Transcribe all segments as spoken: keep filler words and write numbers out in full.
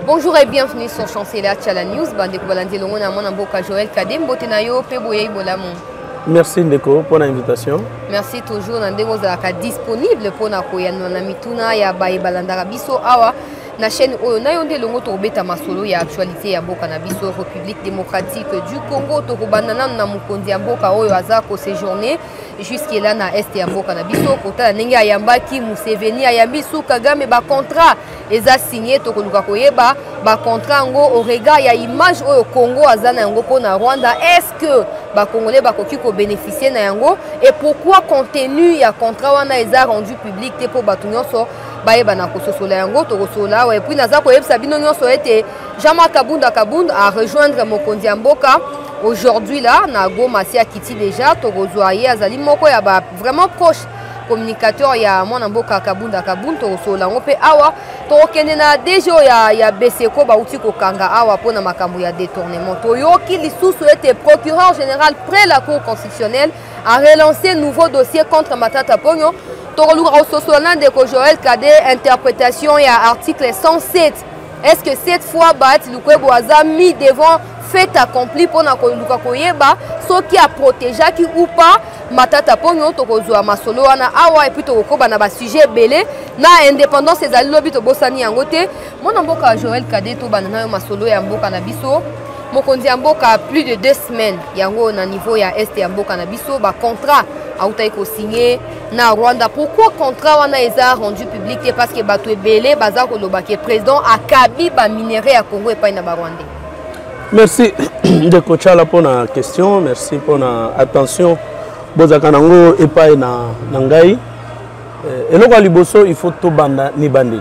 Bonjour et bienvenue sur Chancela Tchala News. Bandeko balandi longo na mwana mboka Joël Kadem botenayo pe boyei bolamon. Merci Ndeko pour l'invitation. Merci toujours na ndeko zaka disponible pour na koyana na mituna ya baye balandara biso awa na chaîne oyo na yonde longo to beta masolo ya actualité ya mboka na biso République démocratique du Congo to kobandana na mukonzi ya mboka oyo aza ko séjourner jusqu'à là na est ya mboka na biso kota ndenge ayambaki Museveni ayambisu Kagame ba contrat eza signé to koluka koyeba ba contrat ngo au regard ya image oyo Congo azana yango pona Rwanda. Est-ce que ba congolais ba koki ko bénéficier na yango et pourquoi contenu ya contrat wana eza rendu public te po batu nyonso bayeba na kososola yango to kosola et puis naza koyebisa bino nyonso ete Jean-Marc Kabunda Kabunda a rejoindre Mokonzi ya mboka aujourd'hui là na Goma si akiti déjà to kozwaye azali moko ya ba vraiment proche communicateur ya mwana mboka Kabunda Kabunda to kosola ngo pe awa to kende na D G ya ya Beseko ba uti ko kanga awa pona makambo ya détournement to yoki lisusu ete procureur général près la cour constitutionnelle a relancé nouveau dossier contre Matata Ponyo. Toroluka Ososolan de Joël Kadem interprétation et article cent sept. Est-ce que cette fois bat Lukwebo a mis devant fait accompli pour na Luka Koyeba ce qui a protégé qui ou pas Matata Ponyo tokozwa masolo wana awa et puis tokoba na ba sujet belé na indépendance des alobi to bosani yangote mona mboka Joël Kadem to banana yo masolo ya mboka na biso mokonzi ya mboka plus de deux semaines yango na niveau ya est ya mboka na biso ba contrat autayi ko signé na Rwanda. Pourquoi contrat wana eza rendu public? Parce que bato ebele baza ko lobaki président akabi ba minerai ya Congo et pas na ba Rwandais. Merci de Kochala pour la question, merci pour la attention. Bozaka nango et pas na nangai. Et le liboso il faut to banda ni bandeli.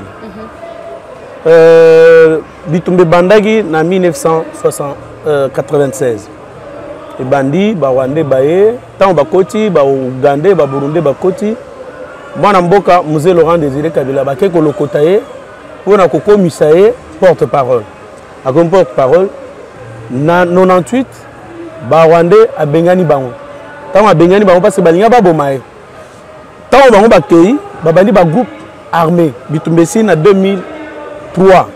Euh bitumbe bandagi na mille neuf cent quatre-vingt-seize. Et bandi ba Rwandais baye tant ba koti ba Ougandais ba Burundais ba koti mwana mboka Mzee Laurent Désiré Kabila ba ke ko lokotaye pour na koko misaye porte-parole a comme porte-parole na quatre-vingt-dix-huit ba Rwandais a bengani bango tant a bengani bango parce que balinga ba bomaye tant bango ba kei ba bandi ba groupe armé bitumbesi na deux mille trois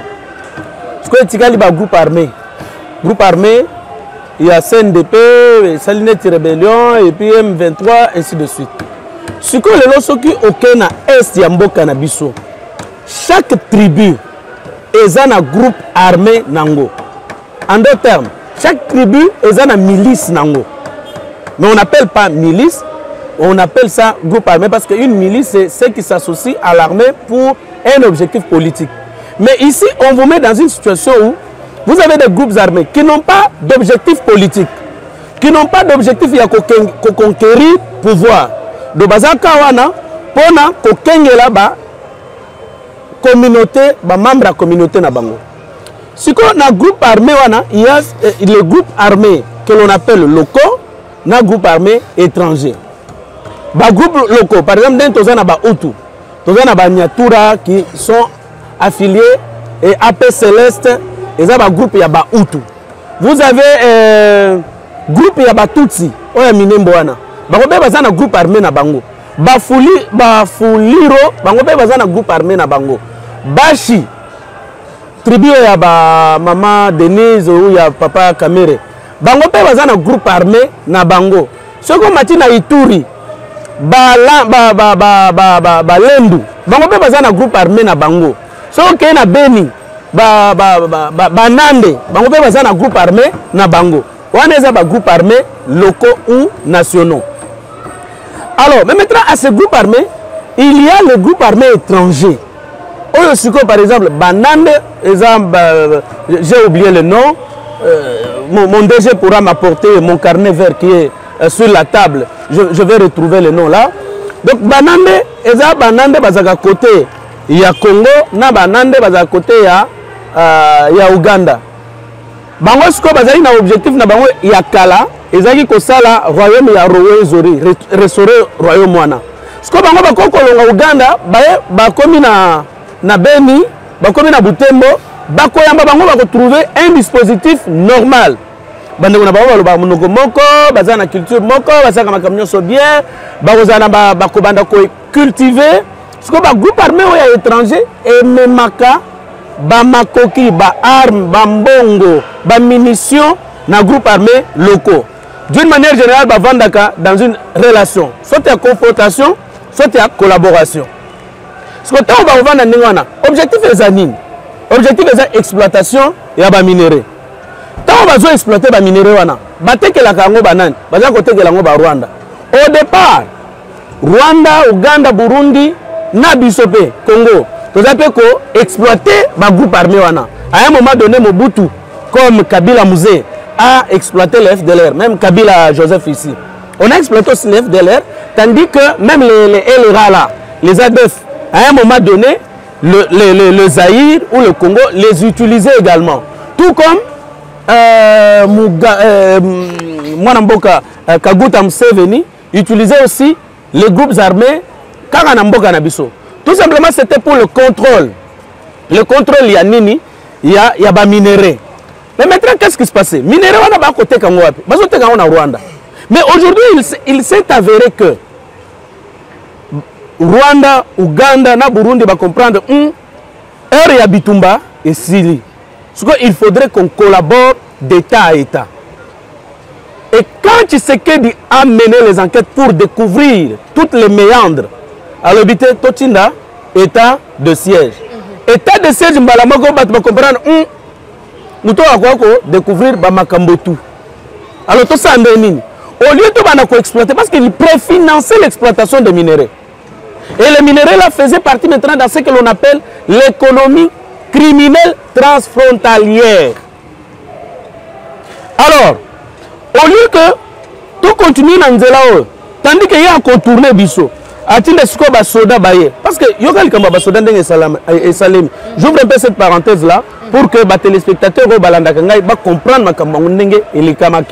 ce que tikali ba groupe armé groupe armé. Il y a C N D P, Salinette Rébellion et puis M vingt-trois, ainsi de suite. Ce que les gens qui ont na est ya mboka na biso, chaque tribu est un groupe armé nango. En d'autres termes, chaque tribu est un milice nango. Mais on n'appelle pas milice, on appelle ça groupe armé parce qu'une milice c'est ceux qui s'associent à l'armée pour un objectif politique. Mais ici, on vous met dans une situation où vous avez des groupes armés qui n'ont pas d'objectif politique, qui n'ont pas d'objectif de conquérir le pouvoir. De Bazaka wana, pona kokenge là-bas, communauté, membre de la communauté na bango. Si on a un groupe armé wana, il y a les groupes armés que l'on appelle locaux, na groupe armé étranger. Ba groupe locaux, par exemple, dans Tozana ba Hutu, Tozana ba Nyatura qui sont affiliés et A P Céleste. Et ça, un groupe Yaba Hutu. Vous avez un euh, groupe Yaba Tutsi. On a miné Mboana. Bangobe bazan un groupe armé na bango. Bafuli, Bafuliro, bangobe bazan un groupe armé na bango. Bashi, tribu Yaba maman Denise ou ya papa Kamere. Bangobe bazan un groupe armé na bango. Ce qu'on m'a dit na Ituri, ba ba ba ba ba ba ba Lendu. Bangobe bazan un groupe armé na bango. Ce qu'on a na Beni. Ba ba ba ba banande bango pe baza na groupe armé na bango wana eza ba groupe armé locaux ou nationaux. Alors mais maintenant à ce groupe armé il y a le groupe armé étranger. Oyo siko par exemple banande exemple j'ai oublié le nom euh, mon, mon D G pourra m'apporter mon carnet vert qui est euh, sur la table. Je, je vais retrouver le nom là. Donc banande eza banande bazaka côté il y a Congo na banande bazaka côté ya Uh, ya Uganda. Bango siko bazali na objectif na bango ya kala ezaki ko sala royaume ya Rwenzori restaurer royaume wana. Siko bango bakoko longa Uganda baye bakomi na na Beni, bakomi na Butembo, bakoyamba bango bako trouver un dispositif normal. Bande na bango ba monoko moko, bazana culture moko, bazaka makamnyo so bien, bakozana ba bakobanda ko cultiver. Siko ba groupe armé ya étranger et memaka ba makoki, ba armes, ba mbongo, ba munitions na groupe armé locaux. D'une manière générale, ba vandaka dans une relation, soit il y a confrontation, soit il y a collaboration. Ce que on va vendre ndengana, objectif est zanine. Objectif est exploitation et ba minerai. Tant on va exploiter ba minerai wana, ba tekela kango banane, ba za ko tekela ngo ba Rwanda. Au départ, Rwanda, Ouganda, Burundi, na bisope, Congo, tout ça peut exploiter le groupe armé. À un moment donné, Mobutu, comme Kabila Mouzé, a exploité le F D L R, même Kabila Joseph ici. On a exploité aussi le F D L R, tandis que même les, les L R A là, les A D F, à un moment donné, le, le, le, le Zaïre ou le Congo les utilisait également. Tout comme euh, Muga, euh, Mwanamboka euh, Kaguta Museveni utilisait aussi les groupes armés Karanamboka Nabiso. Tout simplement, c'était pour le contrôle. Le contrôle, il y a Nini, il y a, il y a ba minerai. Mais maintenant, qu'est-ce qui se passait? Minerai, on a pas côté Kango, on a Rwanda. Mais aujourd'hui, il, il s'est avéré que Rwanda, Ouganda, na Burundi va comprendre hum, heure ya Bitumba et Sili. Il faudrait qu'on collabore d'État à État. Et quand Tshisekedi a mené les enquêtes pour découvrir toutes les méandres, à l'obité Totinda, état de siège. Mm-hmm. État de siège, Mbalamoko va comprendre, hum, nous devons découvrir Bamakambotu. Alors tout ça, au lieu de exploiter, parce qu'il préfinançait l'exploitation des minéraux. Et les minéraux là faisaient partie maintenant dans ce que l'on appelle l'économie criminelle transfrontalière. Alors, au lieu que tout continue dans Nzela, tandis qu'il y a un contourné biso, a-t-il des soda baye? Parce que yogal kamba basoda ndenge et salem. J'ouvre un peu cette parenthèse là pour que les téléspectateurs balandakanga ba comprendre makamba ndenge et les kamaki.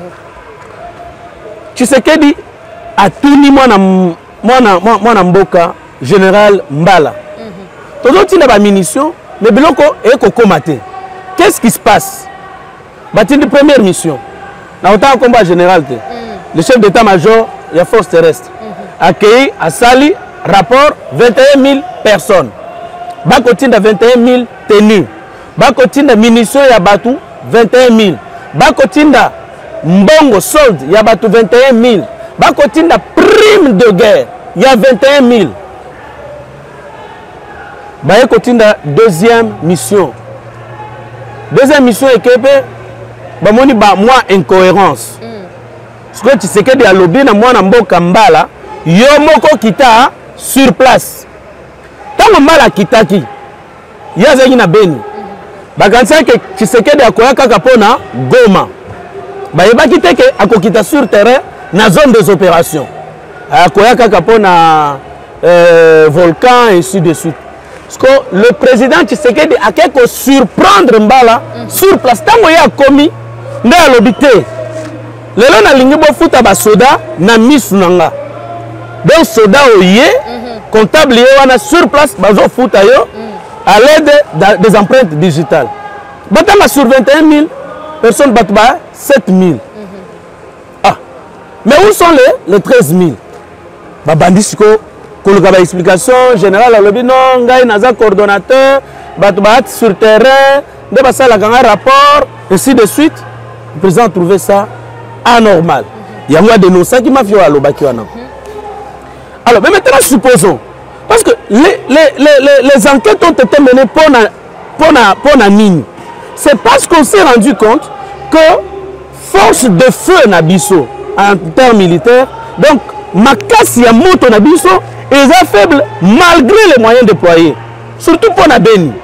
Tshisekedi a tout ni moi na moi na mboka général Mbala. Tout autres na ba munitions, mais biloko et kokomate. Qu'est-ce qui se passe? Bâti de première mission. Dans autant combat général, mm. le chef d'état-major, il y a force terrestre, mm-hmm. accueilli à Sali, rapport vingt et un mille personnes. Bakotine vingt et un mille tenues. Bakotine munitions, il y a Batou vingt et un mille. Bakotine mbongo solde, il y a Batou vingt et un mille. Bakotine prime de guerre, il y a vingt et un mille. Bakotine deuxième mission. Deuxième mission est que bamoni ba moi incohérence. Ce que tu sais que de lobby na moi na mboka mbala yo moko kita sur place. Tant mbala kitaki. Ya zaki na Beni. Ba kansa que tu sais que de akoya kaka pona Goma. Ba yeba kiteke akokita sur terrain na zone des opérations. Akoya kaka pona euh, volcan et ainsi de suite. Parce que le président Tshisekedi a quelque surprendre mbala mm. sur place. Tant qu'il a commis nde alobité lelo na lingi bo futa ba soda na misu nanga donc soda oye comptable yo wana sur place bazo futa yo à l'aide des empreintes digitales batanga sur vingt et un mille personnes batba sept mille. Ah mais où sont les les treize mille ba bandisiko koluka ba explication générale alobi non ngai naza coordonnateur batba sur terrain de basala kanga rapport ainsi de suite. Le président a trouvé ça anormal. Il y a moi dénoncé qui m'a fait à l'Obakiwana. Alors, mais maintenant, supposons, parce que les, les, les, les enquêtes ont été menées pour la, pour la, pour la mine. C'est parce qu'on s'est rendu compte que force de feu Nabiso en termes militaires, donc Makasi ya moto Nabiso, est faible malgré les moyens déployés. Surtout pour la Beni.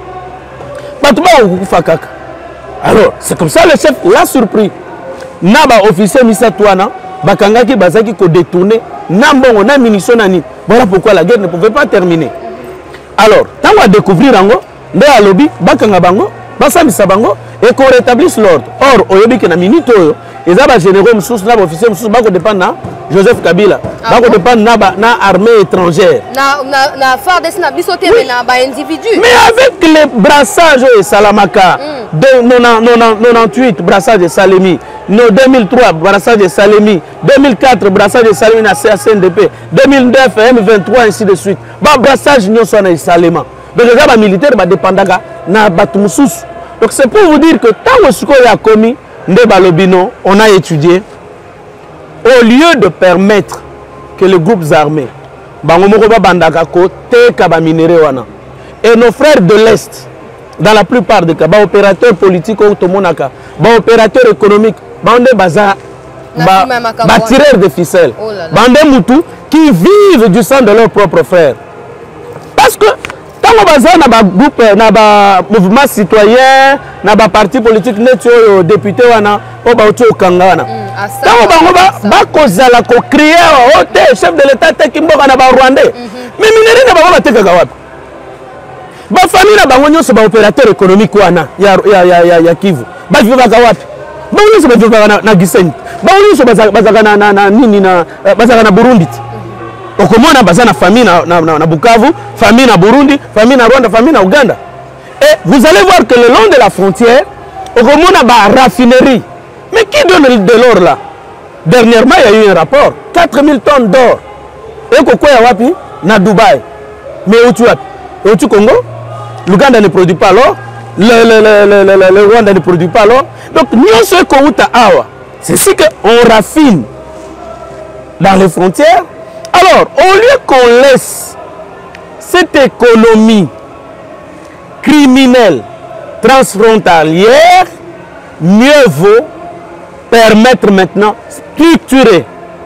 Alors, c'est comme ça le chef l'a surpris. Naba officier Misatouana, Bakangaki Bazaki ko détourné, Nambongo, na munition nani. Voilà pourquoi la guerre ne pouvait pas terminer. Alors, tant on va découvrir Ango, Nde Alobi, Bakanga Bango, Basami Sabango, et qu'on rétablisse l'ordre. Or, Oyobi qui na minute, ils ont généraux Moussous, Naba officier Moussous, Bako dépend na Joseph Kabila, Bako dépend na armée étrangère. Na na na phare de na bisoté mais na ba individu. Mais avec les brassages et Salamaka. De quatre-vingt-dix-huit brassage de Salemi, no deux mille trois brassage de Salemi, deux mille quatre brassage de Salemi na C A C N D P, deux mille neuf M vingt-trois ainsi de suite. Ba brassage nyo so na Salema. donc les militaires ba dépendaka na batu mususu. Donc c'est pour vous dire que tant que ce qu'on a commis nde balobino, on a étudié au lieu de permettre que les groupes armés bango moko ba bandaka ko teka ba minéraux wana. Et nos frères de l'Est, dans la plupart des cas, les opérateurs politiques, les opérateurs économiques, les tireurs de ficelles, les moutous qui vivent du sang de leurs propres frères. Parce que quand on a un groupe, un mouvement citoyen, un parti politique, un député, un kangana. Quand on a créé un chef de l'État qui est rwandais, mais il n'y a pas de ba famille na bango nyonso ba opérateur économique wana ya ya ya ya, ya Kivu ba vivaka wapi ba nyonso ba vivaka na, na Gisenyi ba nyonso bazaka na, na, na nini na bazaka na Burundi okomona bazana famille na, na, na, na Bukavu, famille na Burundi, famille na Rwanda, famille na Uganda. Et vous allez voir que le long de la frontière okomona ba raffinerie. Mais qui donne de l'or là? Dernièrement il y a eu un rapport quatre mille tonnes d'or et kokwa ya wapi na Dubaï. Mais où tu wapi? Où tu Congo? L'Ouganda ne produit pas l'or, le, le, le, le, le, le Rwanda ne produit pas l'or. Donc, nous sommes awa. C'est ce qu'on raffine dans les frontières. Alors, au lieu qu'on laisse cette économie criminelle transfrontalière, mieux vaut permettre maintenant, structurer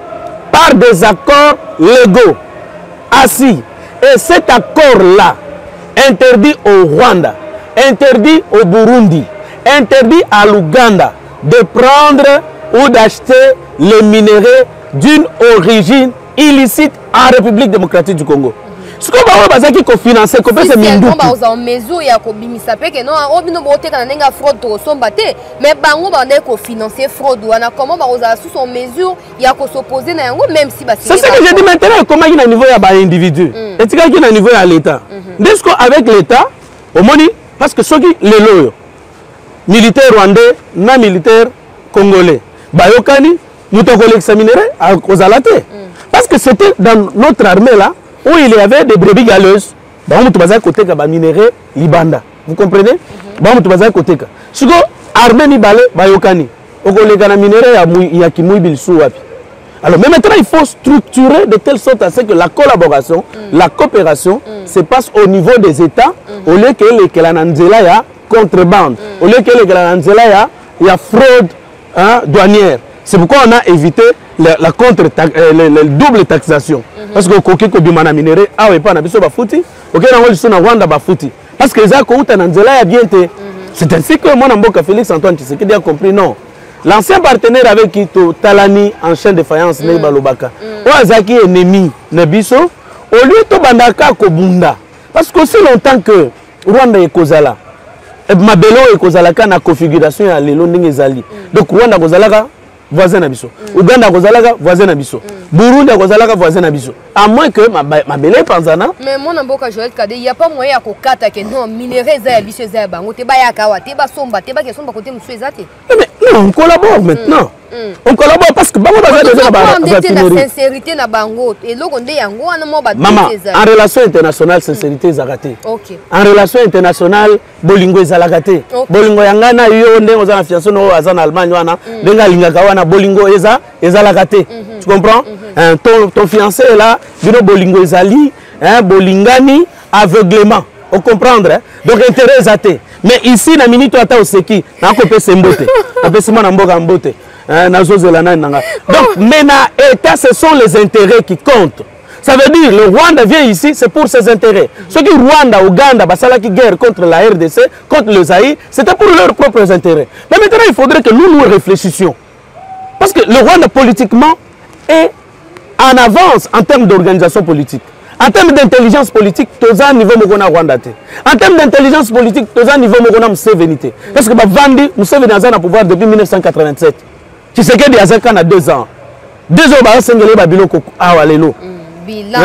par des accords légaux, assis. Et cet accord-là, interdit au Rwanda, interdit au Burundi, interdit à l'Ouganda de prendre ou d'acheter les minéraux d'une origine illicite en République démocratique du Congo. Ce que vous avez dit que financer, que c'est minduki. Vous avez mesure ya ko bimisa peke non obino bote kana nenga fraude to sombate mais bango ba ndeko financer fraude wana comment ba oza sous son mesure ya ko s'opposer na yango même si ba c'est ce que je dis maintenant comment il y a niveau ya ba individu et tu qu'il y a niveau ya l'état dès que avec l'état au moni parce que ceux qui les loyaux militaire rwandais na militaire congolais ba yokani mutokole examiner à kozalate parce que c'était dans notre armée là où il y avait des brebis galeuses, bah on te base à côté de minéraux libanda. Vous comprenez? Bah on te base à côté de. Si vous armée ni balé, bah yokani. Au collègue na minéraux il y a qui mouille bilsou wapi. Alors mais maintenant il faut structurer de telle sorte à ce que la collaboration, mm. la coopération mm. se passe au niveau des États, mm. au lieu que les que la nanzela ya contrebande, mm. au lieu que les que la nanzela ya il y a fraude hein, douanière. C'est pourquoi on a évité la, la contre euh, le, le double taxation. Mm-hmm. Parce que koki ko bimana minéré ah ouais pas na biso ba fouti, OK na ngoli sona Rwanda ba fouti. Parce que les a ko uta na nzela ya bien te. C'est ainsi que mon amboka Félix Antoine Tshisekedi a compris non. L'ancien partenaire avec qui to Talani en chaîne de faïence mm. Neiba Lobaka. Mm. O azaki ennemi na biso au lieu to bandaka ko bunda. Parce que aussi longtemps que Rwanda e kozala mabelo e kozala kana configuration ya lelo ndenge ezali. Donc Rwanda kozalaka voisin nabiso, mm. Uganda kozalaka voisin nabiso, mm. Burundi kozalaka voisin nabiso. À moins que ma ma belle panzana. Mais mon amboka Joël Kadé, il y a pas moyen ko kata que non minéraux za biso za bango te ba ya kawa te ba somba te ba ke somba côté musu ezate. Mais non, on collabore maintenant. Mm. Mm. On collabore parce que bango ba déjà ba la sincérité na bango et loko nde yango wana mo ba maman, en relation internationale sincérité ezakate. OK. En relation internationale bolingo ezalakate. Bolingo yangana yo nde ozana fiancé no azana Allemagne wana ndenga lingaka wana bolingo eza ezalakate. Tu comprends? Hein, ton, ton fiancé est là, bino bolingo ezali, hein, bolingani aveuglement. On comprendre hein? Donc intérêt ezate. Mais ici na minute ata oseki, na ko pese mbote. Na pese mana mboka mbote. Hein, na zozela na nanga. Donc mais na état ce sont les intérêts qui comptent. Ça veut dire le Rwanda vient ici, c'est pour ses intérêts. Ce qui Rwanda, Ouganda, Basalaki guerre contre la R D C, contre le Zaïre, c'était pour leurs propres intérêts. Mais maintenant il faudrait que nous nous réfléchissions. Parce que le Rwanda politiquement est en avance en termes d'organisation politique. En termes d'intelligence politique, tous à niveau Mokona Rwanda. En termes d'intelligence politique, tous à niveau Mokona Museveni. Parce que Bavandi, Museveni a pouvoir depuis mille neuf cent quatre-vingt-sept. Tu sais qu'il y a a deux ans. Deux ans, il y a un peu de bilan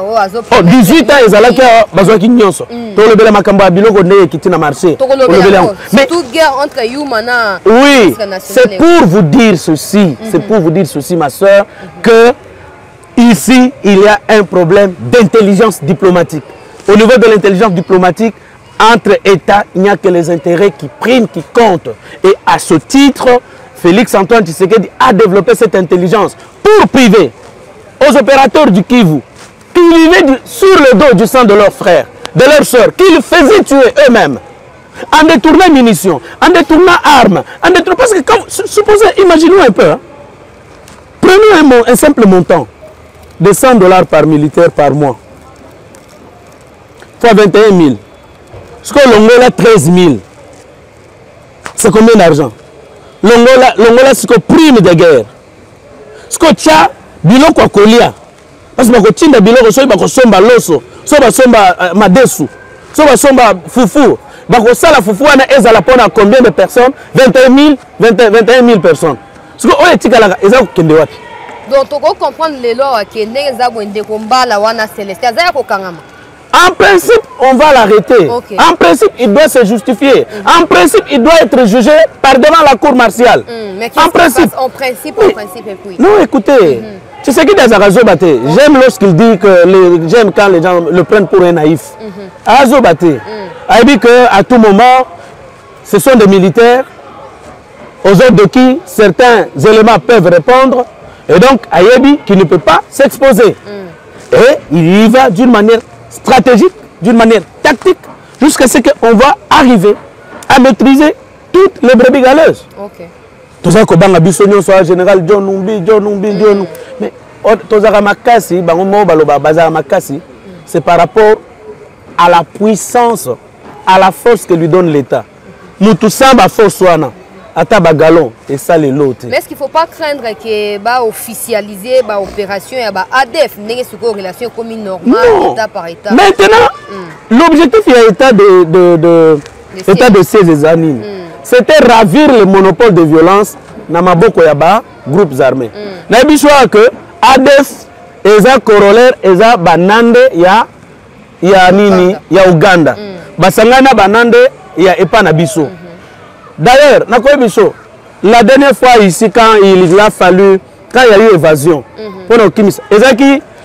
oh dix-huit ans ezalaki bazwaki nyonso to lobela makambo ya biloko nde ekiti na marché mais toute guerre entre Yuma na oui c'est pour vous dire ceci mm -hmm. c'est pour vous dire ceci ma soeur mm -hmm. que ici il y a un problème d'intelligence diplomatique au niveau de l'intelligence diplomatique, entre États, il n'y a que les intérêts qui priment, qui comptent. Et à ce titre, Félix Antoine Tshisekedi a développé cette intelligence pour priver aux opérateurs du Kivu, qui vivaient du, sur le dos du sang de leurs frères, de leurs sœurs, qu'ils faisaient tuer eux-mêmes, en détournant munitions, en détournant armes, en détournant... Parce que, quand, supposez, imaginons un peu, hein, prenons un, un simple montant de cent dollars par militaire par mois, fois vingt et un mille. Ce que l'Angola, treize mille. C'est combien d'argent? L'Angola, l'Angola, c'est que prime de guerre. Ce que tu as, biloko à Kolia. Parce que tu as biloko, soit tu as somba loso, soit tu as somba madesu, soit tu as somba foufou. Ça, la foufou, on a la combien de personnes? vingt et un mille, vingt et un mille personnes. Ce que tu as, ils ont kende wapi. Donc, tu comprendre les lois qui sont combat la wana céleste. En principe, on va l'arrêter. Okay. En principe, il doit se justifier. Mm-hmm. En principe, il doit être jugé par devant la cour martiale. Mm, mais en principe, en principe, en principe, et puis. Non, écoutez, mm-hmm. tu sais qui des Azobate. Mm-hmm. J'aime lorsqu'il dit que les... j'aime quand les gens le prennent pour un naïf. Mm-hmm. Azobate. Mm-hmm. Il dit qu'à tout moment, ce sont des militaires aux ordres de qui certains éléments peuvent répondre. Et donc, Ayebi qui ne peut pas s'exposer. Mm. Et il y va d'une manière stratégique, d'une manière tactique, jusqu'à ce qu'on va arriver à maîtriser toutes les brebis galeuses. Tout ça, quand on soit général John Numbi, John Numbi, John Numbi. Mais c'est par rapport à la puissance, à la force que lui donne l'État. Nous tous sommes à force. Galon, et ça les lots. Mais est-ce qu'il ne faut pas craindre que bah, officialiser l'opération et bah, A D F n'ait une relation commune normale, non. État par État? Maintenant, mm. l'objectif de l'État de, de, de, de, de ces années, mm. c'était ravir le monopole de violence dans Maboko Yaba, groupes armés. Nous avons dit que A D F est un corollaire, est un banande, il y a il y a Nini, il y a Ouganda. Basangana banande, il y a Epanabiso. D'ailleurs, la dernière fois ici, quand il a fallu, quand il y a eu évasion, pour nos Kimis, il y a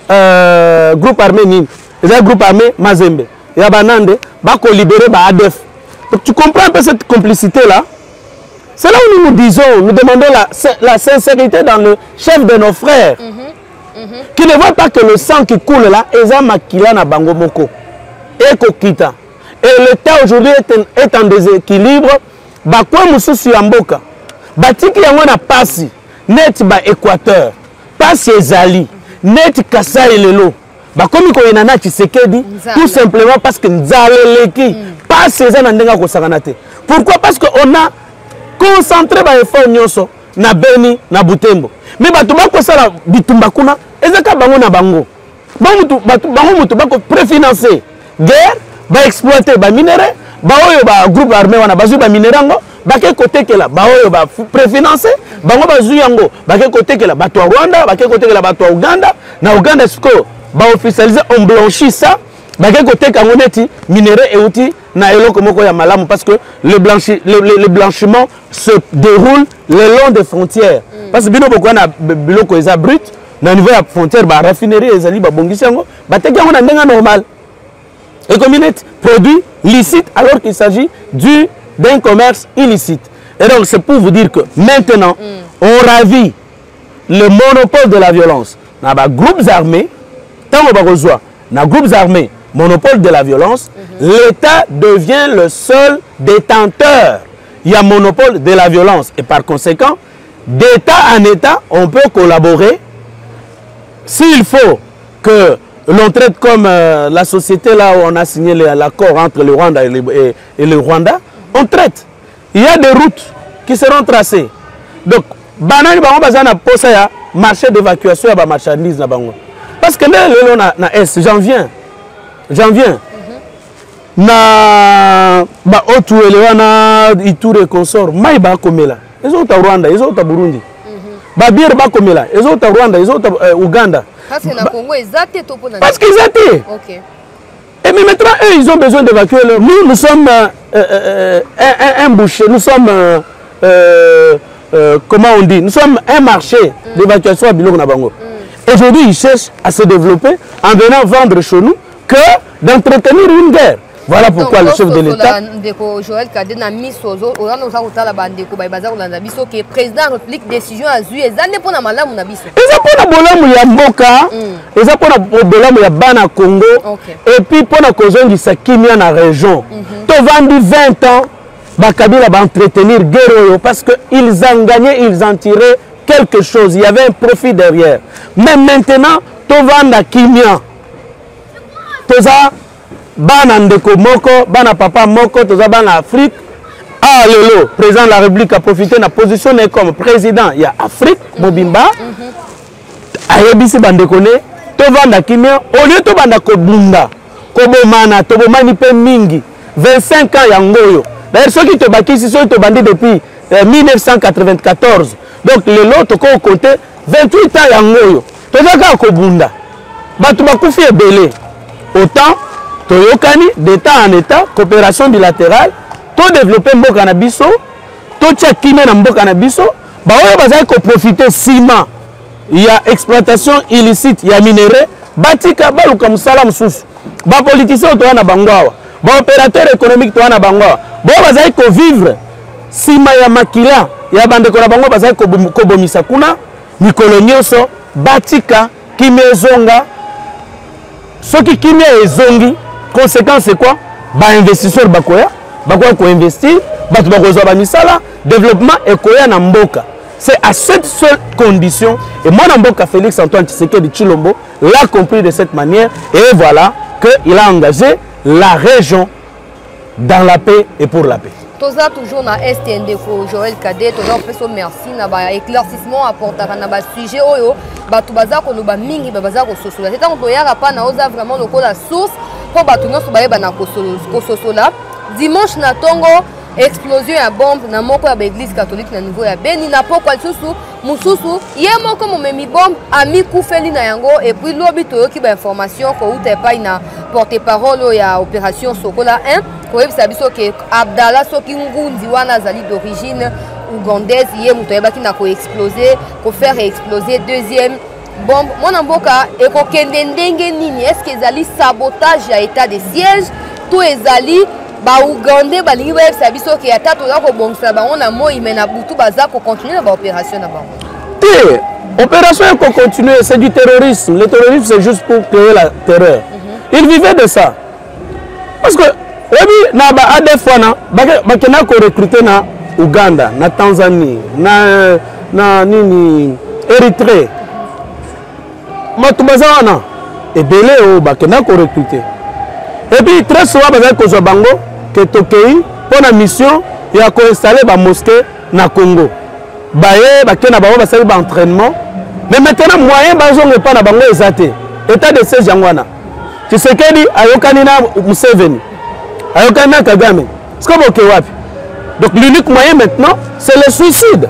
un groupe armé Nîmes, il y a un groupe armé Mazembe, il y a Banande, il y a libéré A D F. Donc tu comprends un peu cette complicité-là? C'est là où nous nous disons, nous demandons la, la sincérité dans le chef de nos frères, mm-hmm. Mm-hmm. qui ne voient pas que le sang qui coule là, il y a Makila na Bango Moko, et Kokita. Et l'État aujourd'hui est, est en déséquilibre. Bakwa mususu ya mboka batiki yango na pasi net ba Équateur pasi ezali net Kasai lelo bakomi ko yenana Tshisekedi tout simplement parce que nzaleleki mm. pasi ezana ndenga ko sakanate. Pourquoi? Parce que on a concentré ba effort nyonso na Beni na Butembo mais batu bako sala bitumba kuna ezaka bango na bango bango batu bango mutu bako préfinancer guerre ba exploiter ba minerais ba oyo ba groupe armé wana bazu ba minerango bake côté que là ba oyo ba préfinancé bango bazu yango bake côté que là ba to Rwanda bake côté que là ba to Uganda na Uganda siko ba officialiser on blanchit ça bake côté kango neti minerais et outils na eloko moko ya malamu parce que le blanchi le, le, le blanchiment se déroule le long des frontières mm. parce que bino boko na biloko eza brut na niveau ya frontière ba raffinerie ezali ba bongisi yango ba teki yango na ndenga normal. Et comme il est produit licite alors qu'il s'agit d'un commerce illicite. Et donc c'est pour vous dire que maintenant, mm. on ravit le monopole de la violence. Dans les groupes armés, tant qu'on va rejoindre, dans les groupes armés, monopole de la violence, mm-hmm. l'État devient le seul détenteur. Il y a monopole de la violence. Et par conséquent, d'État en État, on peut collaborer s'il faut que l'on traite comme euh, la société là où on a signé l'accord entre le Rwanda et le, et, et le Rwanda, on traite. Il y a des routes qui seront tracées. Donc, banani bango bazana posa ya marché d'évacuation ya ba marchandises na bango. Parce que là le na na est, j'en viens. J'en viens. Mm-hmm. Na ba otu elewana Ituri consort, mai ba komela. Ils ont au Rwanda, ils ont au Burundi. Mm-hmm. Ba bière ba komela, ils ont au Rwanda, ils ont au euh, Ouganda. Parce que le Congo est zaté tout pour parce qu'ils étaient. Ok. Et mais maintenant, eux, ils ont besoin d'évacuer. Nous, nous sommes euh, euh, un, un, un boucher, nous sommes, euh, euh, euh, comment on dit, nous sommes un marché mm. d'évacuation à Biloko Nabango. Mm. Aujourd'hui, ils cherchent à se développer en venant vendre chez nous que d'entretenir une guerre. Voilà pourquoi donc, le chef de l'État... Joël Kadé n'a mis sur eux, on a la bandeko, le président de la République décision à Zui, et ça n'est pas la malade, on a dit. Et ça pour la bolame ya mboka, et ça pour la bolame ya bana Congo, et puis pour la cause du Sakimia na région. Tu vendu vingt ans, Bakabila va entretenir guerre parce qu'ils ont gagné, ils ont tiré quelque chose. Il y avait un profit derrière. Mais maintenant, tu vends à Kimia. Tu as bana ndeko moko, bana papa moko, tu as bana Afrique. Ah, lolo, président de la République a profité de la position comme président. Il y a Afrique, Mobimba. Ayebisi bandekone, tu vends à Kimia. Au lieu de vendre à Kobunda, Kobomana, Tobomani pe mingi. vingt-cinq ans yangoyo. D'ailleurs, ceux qui te bâtissent, ils sont bandés depuis euh, mille neuf cent quatre-vingt-quatorze. Donc, les lots, tu as compté vingt-huit ans yangoyo. Tu as dit que Kobunda. Tu as fait belé. Autant, tu as d'état en état, coopération bilatérale, tu as développé Mbo Canabiso, tu as kimé dans Mbo Canabiso, tu as profité ciment. Il y a exploitation illicite, il y a minerai, batika, balu comme salam sous. Les politiciens, tu as Bangwawa. Bon opérateur économique toi na bango bon bazai ko vivre sima ya makila ya bande ko na bango bazai ko ko bomisa kuna mikolo nyonso batika kimezonga soki kimia ezongi conséquence c'est quoi ba investisseur bakoya bakoya ko investir batu bakozwa ba misala développement ekoya na mboka. C'est à cette seule condition et mon mboka Félix Antoine Tshisekedi Tshilombo l'a compris de cette manière et voilà que il a engagé la région dans la paix et pour la paix. Tous toujours dans S T N D ko Joël Kadé, tous fait merci na ba éclaircissement apporter na ba sujet oyo batu baza ko loba mingi baza ko sosola. C'est tant que yara pa na oza vraiment loko la source pour batu nyonso ba yeba na ko sosola. Dimanche na tongo explosion ya bombe na moko ya église catholique na niveau ya Beni na poko susu mususu ye moko momemi bombe ami kufeli na yango et puis lobi toyoki ba information ko uta pa ina porte-parole ya opération Sokola un ko yebisa biso ke Abdallah soki ngundi wana zali d'origine ougandaise ye muto yebaki na ko exploser ko faire exploser deuxième bombe mona mboka e ko kende ndenge nini est-ce que ezali sabotage ya état de siège to ezali ba Ougandais balingi ba yebisa biso ke ata toza ko bongisa bango na moi mais na butu baza ko continuer ba opération na bango. Té opération ko continuer c'est du terrorisme. Le terrorisme c'est juste pour créer la terreur. Mm-hmm. Ils vivaient de ça. Parce que oui na ba A D F wana ba kena ko recruter na Ouganda, na Tanzanie, na na nini Érythrée. Matubaza wana et belé o ba kena ko recruter. Et puis très souvent baza ko zo bango que Tokei pour la mission il a installé la mosquée na Congo. Baye ba kena bango ba sali ba entraînement. Mais maintenant moyen bazo ne pas na bango ezate. État de siège yangwana. Tu sais que dit ayokani na Museveni. Ayokani na Kagame. C'est comme OK wapi. Donc l'unique moyen maintenant c'est le suicide.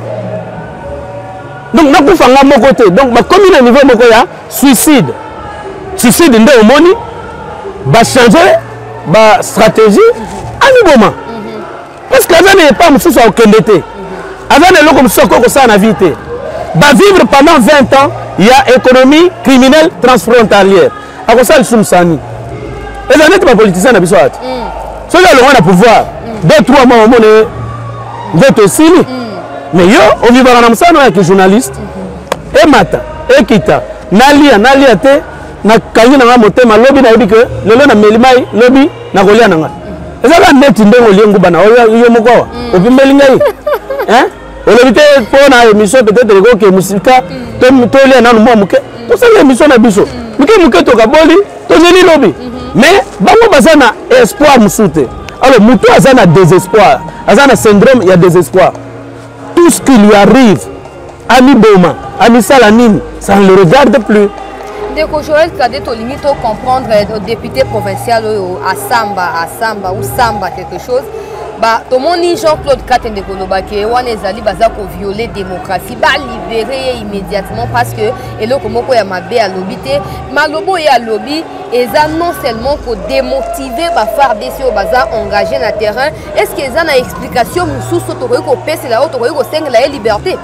Donc na kufanga moko te. Donc ba comme na niveau moko ya suicide. Suicide nde omoni ba changer ba stratégie à niveau. Parce que ça n'est pas monsieur au Kendete. Avant le comme ça qu'on ça na vie. Ba vivre pendant vingt ans, il y a économie criminelle transfrontalière. À quoi ça le soumsani. Et ça n'est pas politicien na biso at. So là le pouvoir. Deux trois mois au monde d'autres signes. Mais yo on vit dans la salle avec les journalistes. Et mata, et kita, nalia nalia te na kangi na motema lobby na yebi que lelo na melimai lobby na kolia na nga. Ezala net ndongo liengu bana yo moko wa. Obimbeli ngai. Hein? Olobite pour na émission peut-être ko ke musika to to lia na mo muke. To ça émission na biso. Muke muke to ka boli to zeli lobby. Mais bango bazana espoir musute. Alors muto azana désespoir. Azana syndrome il y a désespoir. Tout ce qui lui arrive Ami Boma, Ami Salanine, ça ne le regarde plus. Dès que Joël Kadé, tu limite à comprendre au député provincial à Samba, à Samba ou Samba quelque chose. Bah, tout le monde Jean-Claude Katende Kolobake, on est allé baza pour violer démocratie, bah libérer immédiatement parce que et là comme quoi y a ma bé à l'obité, malobo et à lobby, et ça non seulement pour démotiver bah faire des choses baza engagé dans le terrain. Est-ce que ça a une explication sous ce tour que pèse là, tour que cinq la liberté?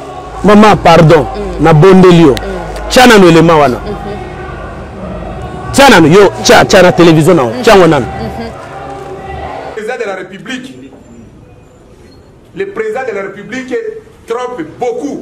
Maman, pardon, na bondelio. Tchana no élément wana. Tiens, yo, tiens, tiens, la télévision, non. Tiens, on a. Le président de la République, le président de la République trompe beaucoup.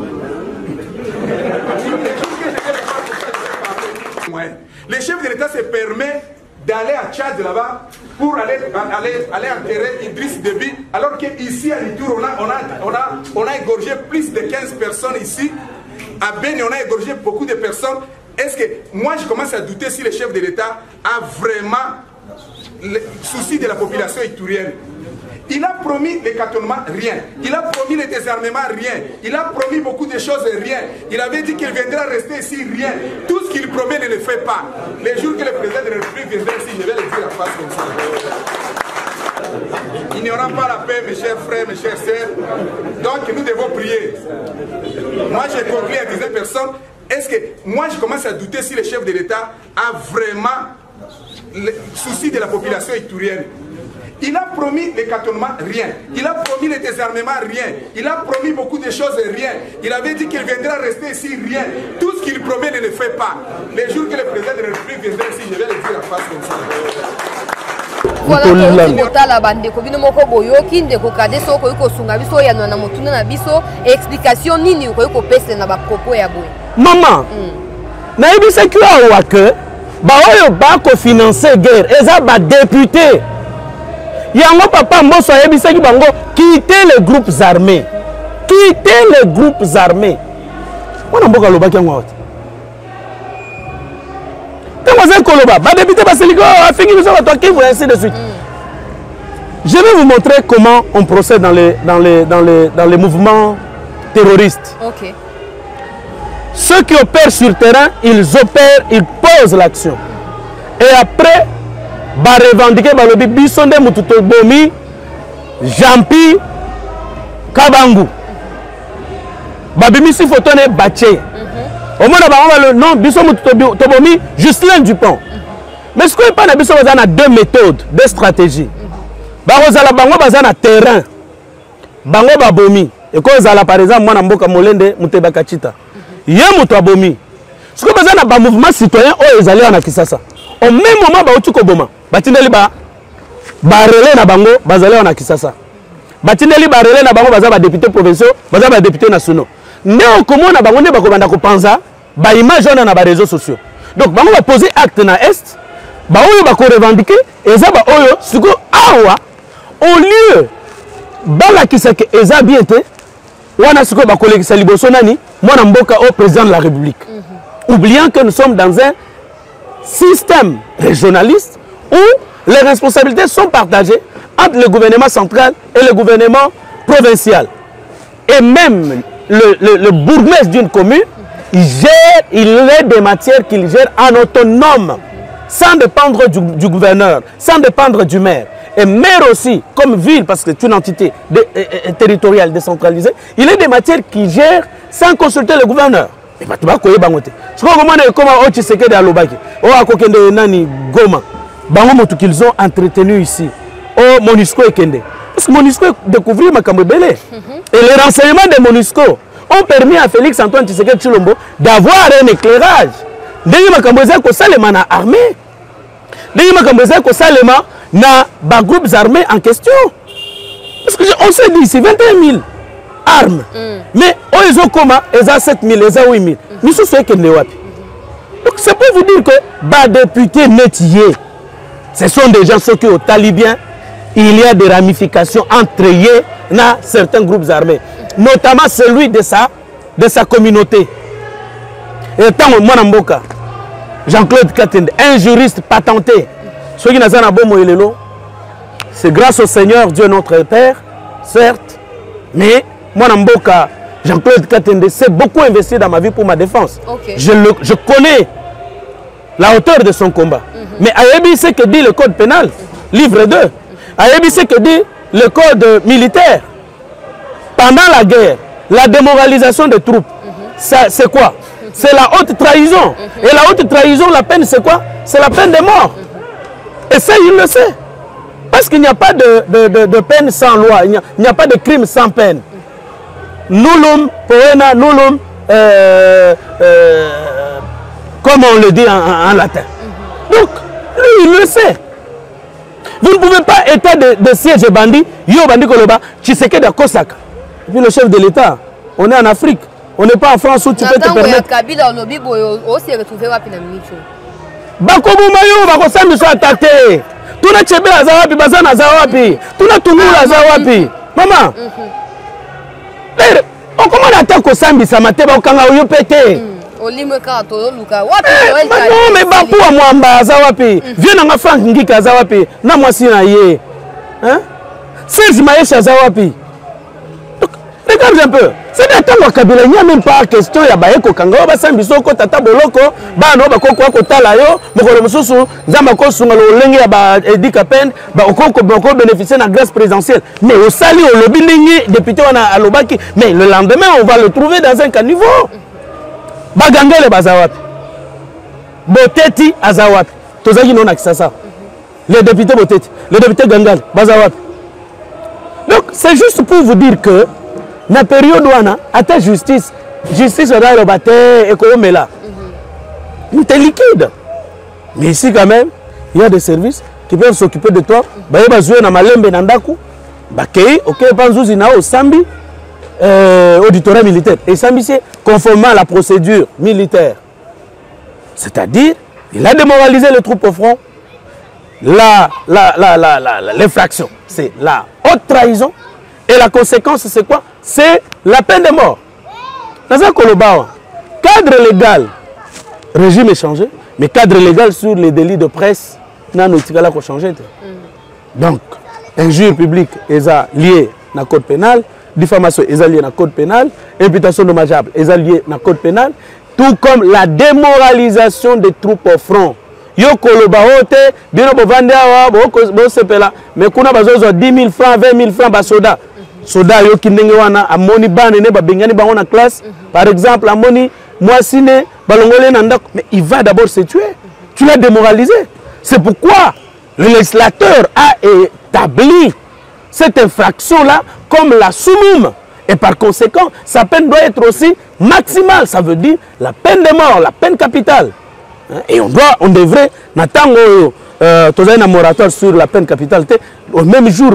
Ouais. Le chef de l'État se permet d'aller à Tchad là-bas pour aller, aller, aller enterrer Idriss Déby, alors qu'ici à Litour, on a, on, a, on, a, on a égorgé plus de quinze personnes ici. À Beni, on a égorgé beaucoup de personnes. Est-ce que moi, je commence à douter si le chef de l'État a vraiment le souci de la population itourienne? Il a promis les cantonnements, rien. Il a promis les désarmements, rien. Il a promis beaucoup de choses, rien. Il avait dit qu'il viendra rester ici, rien. Tout ce qu'il promet ne le fait pas. Les jours que le président de la République viendra ici, je vais le dire à face comme ça. Il n'y aura pas la paix, mes chers frères, mes chères sœurs. Donc nous devons prier. Moi, j'ai conclu à dix personnes. Est-ce que moi, je commence à douter si le chef de l'État a vraiment le souci de la population itourienne? Il a promis les cantonnements, rien. Il a promis les désarmements, rien. Il a promis beaucoup de choses, rien. Il avait dit qu'il viendra rester ici, rien. Tout ce qu'il promet ne le fait pas. Les jours que le président de la République viendra ici, je vais le dire à face comme ça. Voilà, la bande ko bino moko boyoki ndeko kade so ko sunga biso ya na motuna na biso explication nini ko ko pese na ba propos ya boy. Maman. Na yebisa ki awa ke ba oyo ba ko financer guerre eza ba député. Yango papa Mbosso yebisa ki bango quitter les groupes armés. Quitter les groupes armés. On a mboka loba ki yango wat. Ainsi de suite. Je vais vous montrer comment on procède dans les, dans les, dans les, dans les mouvements terroristes. Okay. Ceux qui opèrent sur terrain, ils opèrent, ils posent l'action. Et après, bah revendiquer bah le bisonde mututo bomi, Jampi, Kabangu. Bah bimisi fotone bache. Au moins, on va le nom bisonde mututo bomi, Justin Dupont. Mais ce qu'on n'est pas dans biso bazana deux méthodes, deux stratégies. Barozala bango bazana terrain. Bango babomi. Et quand zala par exemple moi na mboka molende muteba kachita. Ye muto abomi. Ce que bazana ba mouvement citoyen o ezali na Kisasa. Au même moment ba utuko boma. Batindeli ba ba relais na bango bazali na Kisasa. Batindeli ba relais na bango bazaba député provinciaux, bazaba député nationaux. Ne okomona bango ne bakobanda ko panza ba image on na ba réseaux sociaux. Donc bango va poser acte na est. Bah oyo bako revendiquer eza ba oyo siko awa au lieu bala kisake eza bien te wana siko bako lekisa liboso nani mwana mboka au président de la République. Mm-hmm. Oubliant que nous sommes dans un système régionaliste où les responsabilités sont partagées entre le gouvernement central et le gouvernement provincial. Et même le, le, le bourgmestre d'une commune, il gère, il a des matières qu'il gère en autonome, sans dépendre du, du gouverneur, sans dépendre du maire. Et maire aussi, comme ville, parce que c'est une entité de, euh, euh, territoriale décentralisée, il y a des matières qui gèrent sans consulter le gouverneur. Et bah, tu vas quoi bangote. Je crois que comment on tu sais que dans l'obaki, oh à côté de nani goma, bangomotu qu'ils ont entretenu ici, oh Monusco et Kende. Parce que Monusco découvrir ma camébélé. Et les renseignements de Monusco ont permis à Félix Antoine Tshisekedi Tshilombo d'avoir un éclairage. Ndenge makamboza ko salema na armée. Ndenge makamboza ko salema na ba groupes armés en question. Parce que on s'est dit c'est vingt et un mille armes. Mm. Mais ils ont comment ils ont sept mille, ils ont huit mille. Nous sommes ceux qui ne wapi. Donc c'est pour vous dire que ba député métier. Ce sont des gens ceux qui au talibien il y a des ramifications entre eux dans certains groupes armés, notamment celui de sa de sa communauté. Et tant que moi Mboka, Jean-Claude Katende, un juriste patenté, ceux qui n'ont pas bon c'est grâce au Seigneur Dieu notre Père, certes, mais moi Mboka, Jean-Claude Katende s'est beaucoup investi dans ma vie pour ma défense. Okay. Je, le, je connais la hauteur de son combat. Mm-hmm. Mais Ayebi, c'est que dit le code pénal, mm-hmm. livre deux. Mm-hmm. Ayebi, c'est que dit le code militaire. Pendant la guerre, la démoralisation des troupes, mm-hmm. c'est quoi? C'est la haute trahison. Mm-hmm. Et la haute trahison, la peine, c'est quoi? C'est la peine de mort. Mm-hmm. Et ça, il le sait. Parce qu'il n'y a pas de, de, de, de peine sans loi. Il n'y a, a pas de crime sans peine. Mm-hmm. Nullum, poena, nullum, euh, euh, comme on le dit en, en, en latin. Mm-hmm. Donc, lui, il le sait. Vous ne pouvez pas état de, de siège bandit, yo bandit Koloba, Tshisekedi à Kosaka. Et puis le chef de l'État, on est en Afrique, on n'est pas en France où tu peux te permettre. Kabila au lobby aussi retrouvé rapide dans Micho. Bako Boumayo, Bako Sambi soit attaqué. Tout le Tchébé à Zawapi, Bazan à Zawapi, tout le Toumoul à Zawapi. Maman, on commande attaque au Sambi, ça m'a été au Kanga ou pété. Olimeka to Luka. Non, mais Bakou à Mwamba, Zawapi. Viens dans ma Franck Ngika Zawapi. Na moi si na ye. Hein? Serge Maïcha Zawapi. Regarde un peu. C'est des temps où Kabila, il n'y a même pas question. Il y a Baeko Kanga, Basambi Soko, Tata Boloko, Bano, Bako Kwako Talayo, Mokolo Mosusu, Zamako Sungalo, Lengi, Edi Kapen, Bakoko Boko bénéficier de la grâce présidentielle. Mais au Sali, au lobby, député, on a à Lobaki. Mais le lendemain, on va le trouver dans un caniveau. Bagangele Bazawat. Boteti Azawat. Tozaki non ça. Les députés Boteti, les députés Gangal, Bazawat. Donc c'est juste pour vous dire que dans la période où on a atteint justice, justice on a le bâté et qu'on est là. Il est liquide. Mais ici quand même, il y a des services qui peuvent s'occuper de toi. Bah il va jouer dans Malembe Nandaku. Bah kei, ok, Panzouzi na au Sambi. Euh, auditorat militaire. Et ça, c'est conformément à la procédure militaire. C'est-à-dire, il a démoralisé les troupes au front. L'infraction, la, la, la, la, la, c'est la haute trahison. Et la conséquence, c'est quoi? C'est la peine de mort. Dans un Kolobawa, cadre légal, régime est changé, mais cadre légal sur les délits de presse, non, il a changé. Donc, injure publique est lié à code pénal. Diffamation est liée au code pénal, imputation dommageable est liée au code pénal, tout comme la démoralisation des troupes au front. Yo koloba ote, bino bovande awa, bo sepela, mais kuna bazozo dix mille francs, vingt mille francs ba soda. Soda yo kindenge wana amoni bane ne ba bengani ba na classe. Par exemple, amoni mwasine balongole na ndako, mais il va d'abord se tuer. Tu l'as démoralisé. C'est pourquoi le législateur a établi cette infraction-là comme la soumoum. Et par conséquent, sa peine doit être aussi maximale. Ça veut dire la peine de mort, la peine capitale. Et on doit, on devrait, n'attendre euh, un moratoire sur la peine capitale. Au même jour,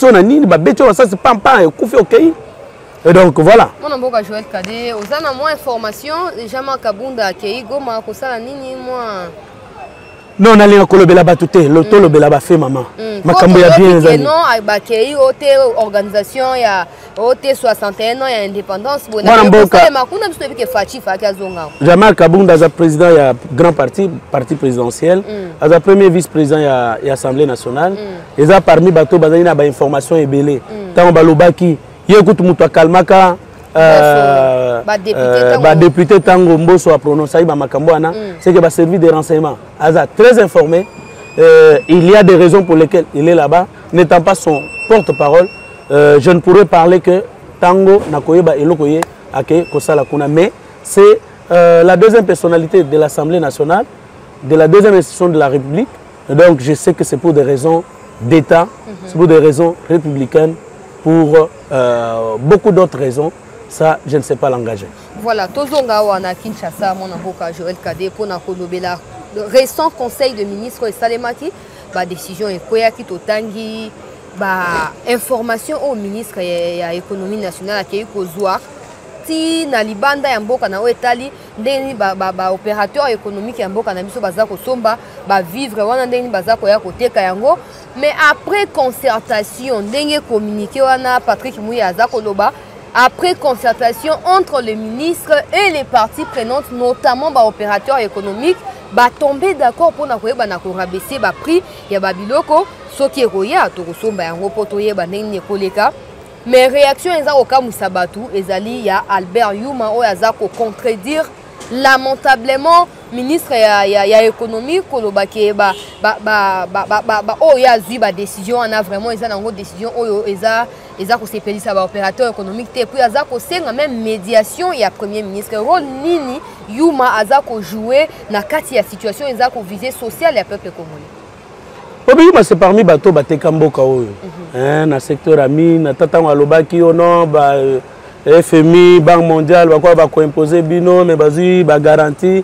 ça c'est pas un ok. Et donc voilà. Mon nom est Joël Kadé. Vous avez moins d'informations. Jamais Kabunda Kei Goma Kosala Nini moi. Non, on a les colobela batouté, l'auto le bela fait maman. Makambo ya bien les non, bakei hôtel organisation ya hôtel soixante et un ans ya indépendance. Bon, makuna biso bike fachi faki azonga. Jamal Kabunda za président ya grand parti, parti présidentiel, za premier vice-président ya ya Assemblée nationale, et za parmi bato bazali na ba information ebele. Tant balobaki, yekutu mutu akalmaka Euh, euh, bah, député Tango Mboso a prononcé bah, Makambouana, c'est que va servir des renseignements. Aza très informé, euh, il y a des raisons pour lesquelles il est là-bas. N'étant pas son porte-parole, euh, je ne pourrais parler que Tango Nakoyeba et Lokoye Ake Kosala Kuna. Mais c'est euh, la deuxième personnalité de l'Assemblée nationale, de la deuxième institution de la République. Donc je sais que c'est pour des raisons d'État, mm-hmm. c'est pour des raisons républicaines, pour euh, beaucoup d'autres raisons. Ça, je ne sais pas l'engager. Voilà, Tozonga wana Kinshasa, mon avocat Joël Kadé, pour Nakolobela, le récent conseil de ministre et Salemaki, bah décision est Koyaki Totangi, bah information au ministre et à l'économie nationale qui est Kozouar, ti na libanda ya mboka na Etali, ndeni ba ba ba opérateur économique ya mboka na biso bazako somba, ba vivre wana ndeni bazako ya koteka yango, mais après concertation, ndenge communiqué wana Patrick Mouya azako loba. Après concertation entre les ministres et les parties prenantes, notamment les opérateurs économiques, bah tomber d'accord pour nous rabaisser le prix de Babiloko, ce qui est roya, tout le monde a reporté mais réaction est au cas Moussabatu, et il y a Albert Youma qui a contredire lamentablement ministre ya ya ya économique kolobaki ba ba ba ba ba ba oh ya zui ba décision on a vraiment ils ont une décision oh ils a ils a ko sepeli ça ba opérateur économique te puis ils a ko senga même médiation ya premier ministre rôle nini Youma azako jouer na kati ya situation ils a ko viser social ya peuple congolais. Obi c'est parmi bateau bateka mboka oyo hein na secteur ami na tata alobaki ono ba F M I, Banque mondiale, va quoi va imposer bino, mais vas-y, va garantie.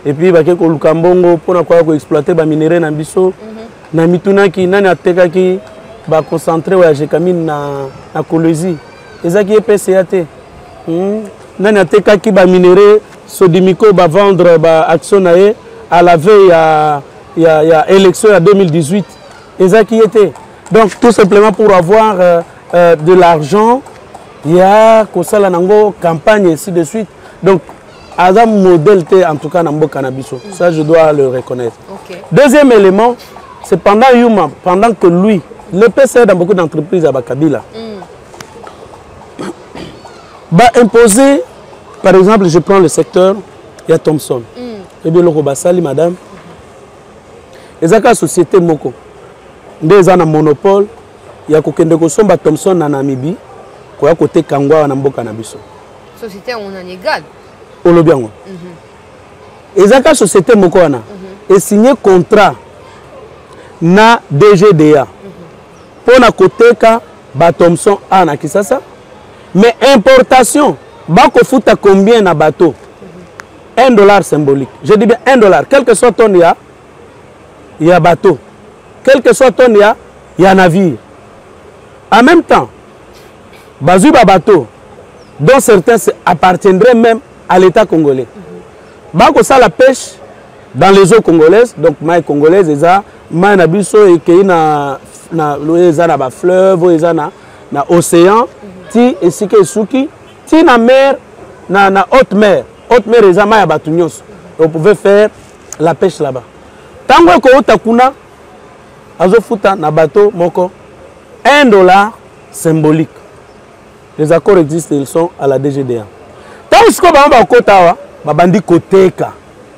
et puis bake ko lukambongo pona kwa ko exploiter ba minerais na biso na mituna ki nani ateka ki ba concentrer wa jekamine na na Kolwezi ezaki E P C A T hmm? Nani ateka ki ba minerais Sodimico va vendre ba action nae à la veille ya ya ya élection à deux mille dix-huit ezaki était donc tout simplement pour avoir euh, euh, de l'argent il y a kosala nango campagne ainsi de suite donc Adam modèle en tout cas dans cannabis. Ça, je dois le reconnaître. Okay. Deuxième élément, c'est pendant Yuma, pendant que lui, le P C A dans beaucoup d'entreprises à Bakabila, mm. va imposer, par exemple, je prends le secteur, il y a Thomson. Mm. Et bien, le Robasali, madame, les accords société Moko, des ans en monopole, il y a Kokendeko Somba Thomson en Namibie, quoi côté Kangwa en Ambo cannabis. Société, on en égal. Olobiango. Et Zaka société Mokoana et signé contrat na D G D A pour na côté ka ba Thomson a na Kisasa mais importation ba ko futa combien na bateau un dollar symbolique. Je dis bien un dollar quel que soit ton ya il y a bateau quel que soit ton ya il y a navire en même temps bazu ba bateau dont certains appartiendraient même à l'État congolais. Bako ça la pêche dans les eaux congolaises, donc maï congolaise, eza maï na biso et qui na na eza na ba fleuve, eza na na océan, ti esike suki, ti na mer, na na haute mer, haute mer eza maï abatunyos. On pouvait faire la pêche là-bas. Tango ko otakuna azo futa na bateau moko un dollar symbolique. Les accords existent, ils sont à la D G D A. Tant que je koteka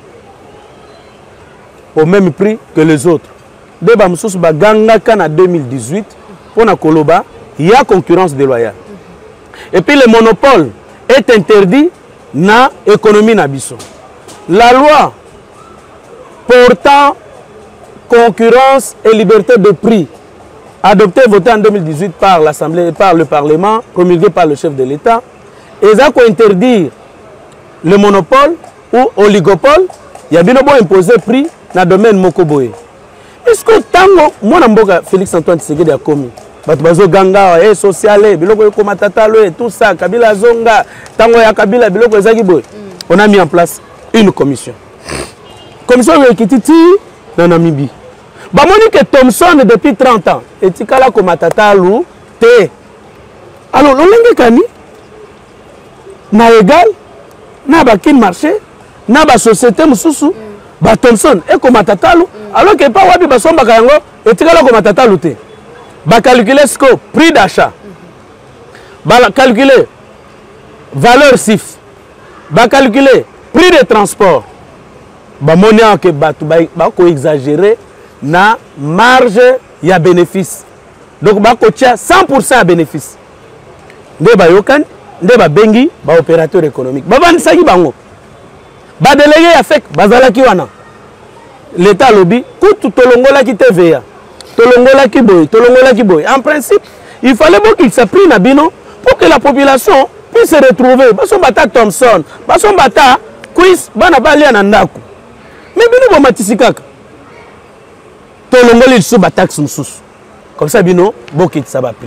au même prix que les autres. De Bamsous Baganga en deux mille dix-huit, pour la Koloba, il y a concurrence déloyale. Et puis le monopole est interdit dans l'économie Nabiso. La loi portant concurrence et liberté de prix, adoptée et votée en deux mille dix-huit par l'Assemblée et par le Parlement, promulguée par le chef de l'État, et ça peut interdire le monopole ou oligopole, il y a bien imposé prix dans le domaine Mokoboé. Est-ce que tango, moi, Félix Antoine Tshisekedi a commis, Batubazo Ganga, et social, biloko komatatalo et tout ça, Kabila Zonga, tango ya Kabila, biloko Zagiboy, on a mis en place une commission. Commission qui titi dans Namibie. Bah, Monique Thomson depuis trente ans, et Tikala komatatalo, te. Alors, l'on kani na égal na ba kin marché na ba société mususu ba Thomson et comme tatalo alors que pas wabi ba somba kango et tikala comme tatalo te ba calculer scope prix d'achat ba calculer valeur S I F ba calculer prix de transport ba monia que ba ba ko exagérer na marge ya bénéfice donc ba ko tia cent pour cent à bénéfice de ba yokan nde ba bengi ba opérateur économique ba banisaki bango ba délégué ya fek bazalaki wana l'état lobby kutu tolongola ki T V A tolongola ki boy tolongola ki boy en principe il fallait bon qu'il s'apprie na bino pour que la population puisse se retrouver baso bata Thomson baso bata quiz bana balia na ndako mais bino bo matisikaka tolongoli so ba taxe mususu comme ça bino boki ça va prix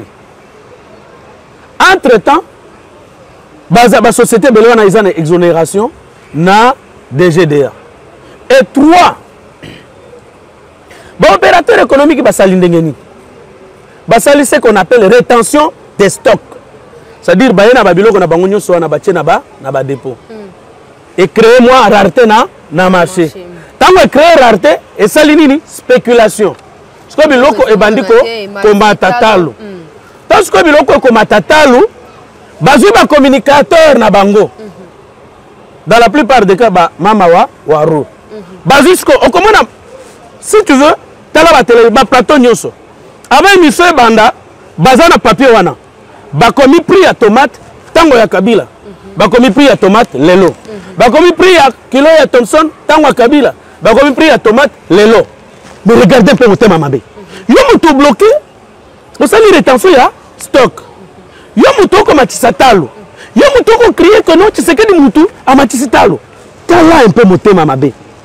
entre temps la société a une exonération na D G D A. Et trois, l'opérateur économique va s'aligner. C'est ce qu'on appelle rétention des stocks. C'est-à-dire que na babilo na bangonyo so na batie na ba na ba dépôt. Et créer moi rareté na na marché. Tant que créer rareté et ça nini spéculation. Ce que biloko e bandiko komatatalo. Tant que biloko komatatalo bazui ba communicateur na bango. Dans la plupart des cas ba mama wa waro. Bazui ko okomona si tu veux tala ba télé ba plateau nyoso. Avant émission banda bazana papier wana. Ba komi prix ya tomate tango ya Kabila. Ba komi prix ya tomate lelo. Ba komi prix ya kilo ya Thomson tango ya Kabila. Ba komi prix ya tomate lelo. Mais regardez un peu mon thème mabe. Yo muto bloqué. On sali rétention ya stock. Yo muto ko matisatalo. Yo muto ko crier que non Tshisekedi mutu a matisitalo. Tala un peu mon thème mabe.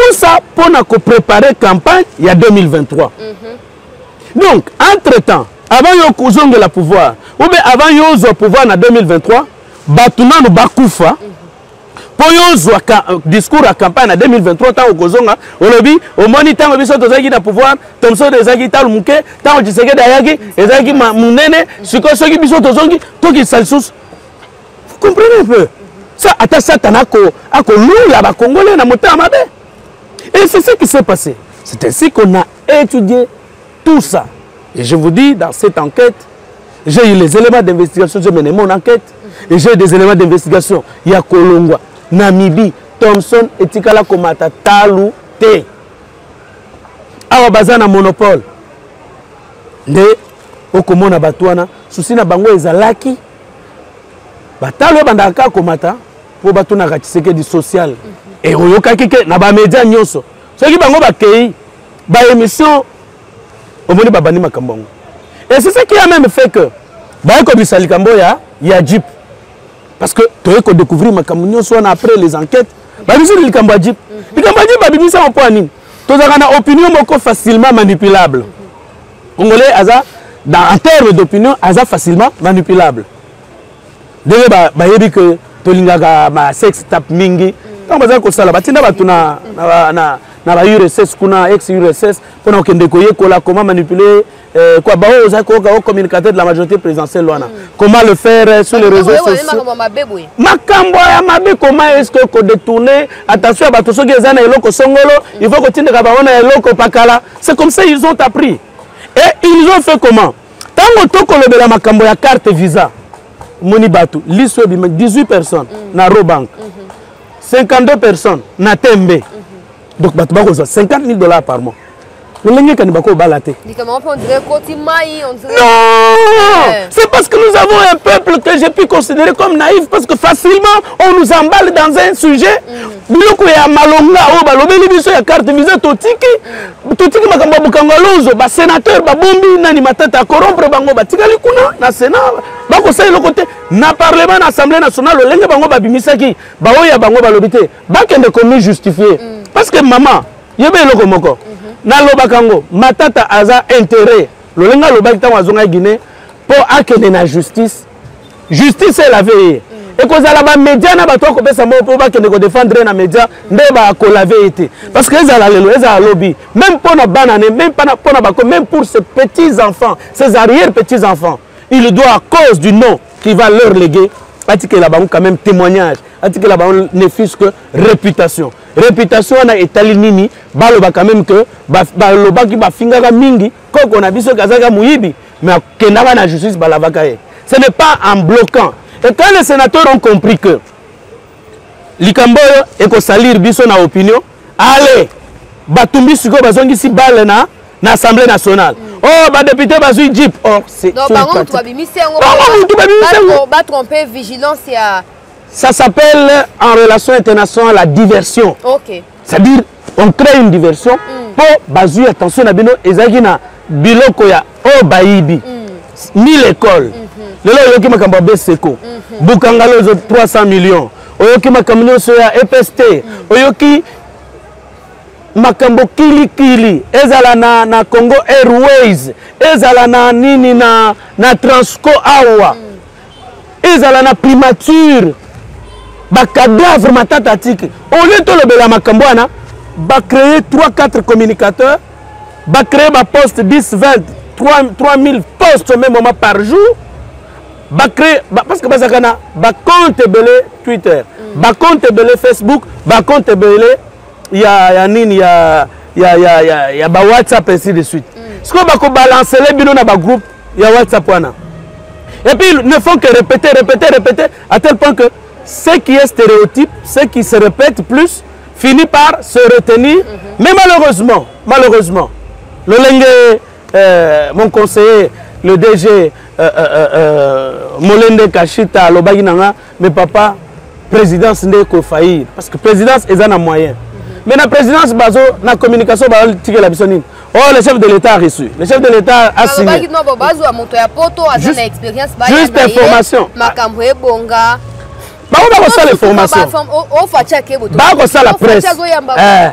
tout ça pour nous préparer la campagne il y a deux mille vingt-trois. Mm-hmm. Donc, entre-temps, avant yo zonge la pouvoir, ou bien avant yo zo pouvoir en deux mille vingt-trois, batuna no bakoufa. Pour yo zo discours à campagne en deux mille vingt-trois, tant au kozonga, au lobby, au moniteur au biso tozaki na pouvoir, Thomson ezaki talumuke, tant au Tshisekedi ayaki, ezaki munene, siko soki biso tozongi, to ki salsus. Vous comprenez un peu? Ça ata satana ko ako lula ba congolais na mota mabe. Et c'est ce qui s'est passé. C'est ainsi qu'on a étudié tout ça. Et je vous dis, dans cette enquête, j'ai eu les éléments d'investigation, j'ai mené mon enquête, et j'ai des éléments d'investigation. Il y a Kolongwa, Namibie, Thomson, et Tikala Komata, Talou, T. Awa Bazana monopole. Ne, Okomona Batouana, Susina Bango Ezalaki, Batalo Bandaka Komata, pour Batuna Tshisekedi social. Et Oyoka Kike, Naba Média Nyoso. Ce qui Bango Bakei, ba émission. Et c'est ce qui a même fait que il y a Jeep. Parce que tu as découvert après les enquêtes. Il y a Jeep. Il y a une opinion facilement manipulable. Congolais, en termes d'opinion, facilement manipulable. Il y a que tu as sexe tape mingi. Na ba U R S S kuna ex U R S S pour okende koye kola comment manipuler euh, quoi ba o za ko ga communicateur de la majorité présidentielle wana comment le faire euh, sur les réseaux sociaux makambo ya mabe comment est-ce que ko détourner attention ba to soki ezana eloko songolo il faut que tindeka ba wana eloko pakala c'est comme ça ils ont appris et ils ont fait comment tango to ko lobela makambo ya carte visa moni batu liso dix-huit personnes na Robank cinquante-deux personnes na Tembe. Donc, cinquante mille dollars par mois. Non, c'est parce que nous avons un peuple que j'ai pu considérer comme naïf, parce que facilement on nous emballe dans un sujet. Biloko ya malonga o balobeli biso ya carte visa totiki totiki makambo bukangalozo ba sénateur ba bombi nani matata corrompre bango batikali kuna na sénat ba ko sa eloko te na parlement na assemblée nationale olenge bango ba bimisaki ba oya bango balobité ba kende komi justifier parce que maman yebe eloko moko na lobakango matata aza intérêt lolenga lobaki tango azonga Guinée pour akende na justice justice est la veille. Et que ça là-bas média na bato ko pesa mo pour ba kende ko défendre na média nde ba ko la vérité parce que ça là lelo ça lobby même pour na banane même pas pour na bako même pour ces petits enfants ces arrière petits enfants il doit à cause du nom qui va leur léguer attiquer là-bas quand même témoignage attiquer là-bas ne fût que réputation réputation na etali nini baloba quand même que baloba ki ba fingaka mingi koko na biso kazaka muyibi mais kendaba na justice balavaka ye. Ce n'est pas en bloquant. Et quand les sénateurs ont compris que Likamboyo et que salir biso na opinion, allez, batumbi siko bazongi si balle na na Assemblée nationale. Mm. Oh, ba député bazui Jeep. Oh, c'est non, par contre, tu vas bimiser on va tromper vigilance ya. Ça s'appelle en relation internationale la diversion. OK. C'est-à-dire on crée une diversion mm. pour bazui attention na bino ezaki na biloko ya oh bayibi. Mm. Ni l'école. Mm. Lelo yoki makambo beseko bukangalo zo trois cents millions oyoki makambo so ya E P S T oyoki makambo kili kili ezala na na Congo Airways ezala na nini na na Transco awa ezala na primature ba cadavre matata tiki au lieu to lobela makambo ana ba créer trois quatre communicateurs ba créer ba poste dix vingt trois mille postes au même moment par jour. Ba créer parce que bazakana ba compte belé Twitter mm. ba compte belé Facebook ba compte belé ya ya nini ya ya ya ya ya ba WhatsApp ainsi de suite mm. ce qu'on va ko balancer les bino na ba groupe ya WhatsApp wana et puis ils ne font que répéter répéter répéter à tel point que ce qui est stéréotype ce qui se répète plus finit par se retenir mm-hmm. mais malheureusement malheureusement le lengue euh, mon conseiller le D G euh, euh, euh, Molende Kachita lobaki nanga mais papa présidence n'est qu'au faillir parce que présidence est un moyen mm -hmm. mais la présidence bazo na communication ba tike la bisonine oh le chef de l'état a reçu le chef de l'état a signé lobaki no bazo moto ya poto azana expérience ba juste information makambo ebonga ba on va ça les formations o fa chake boto ba ko ça la presse eh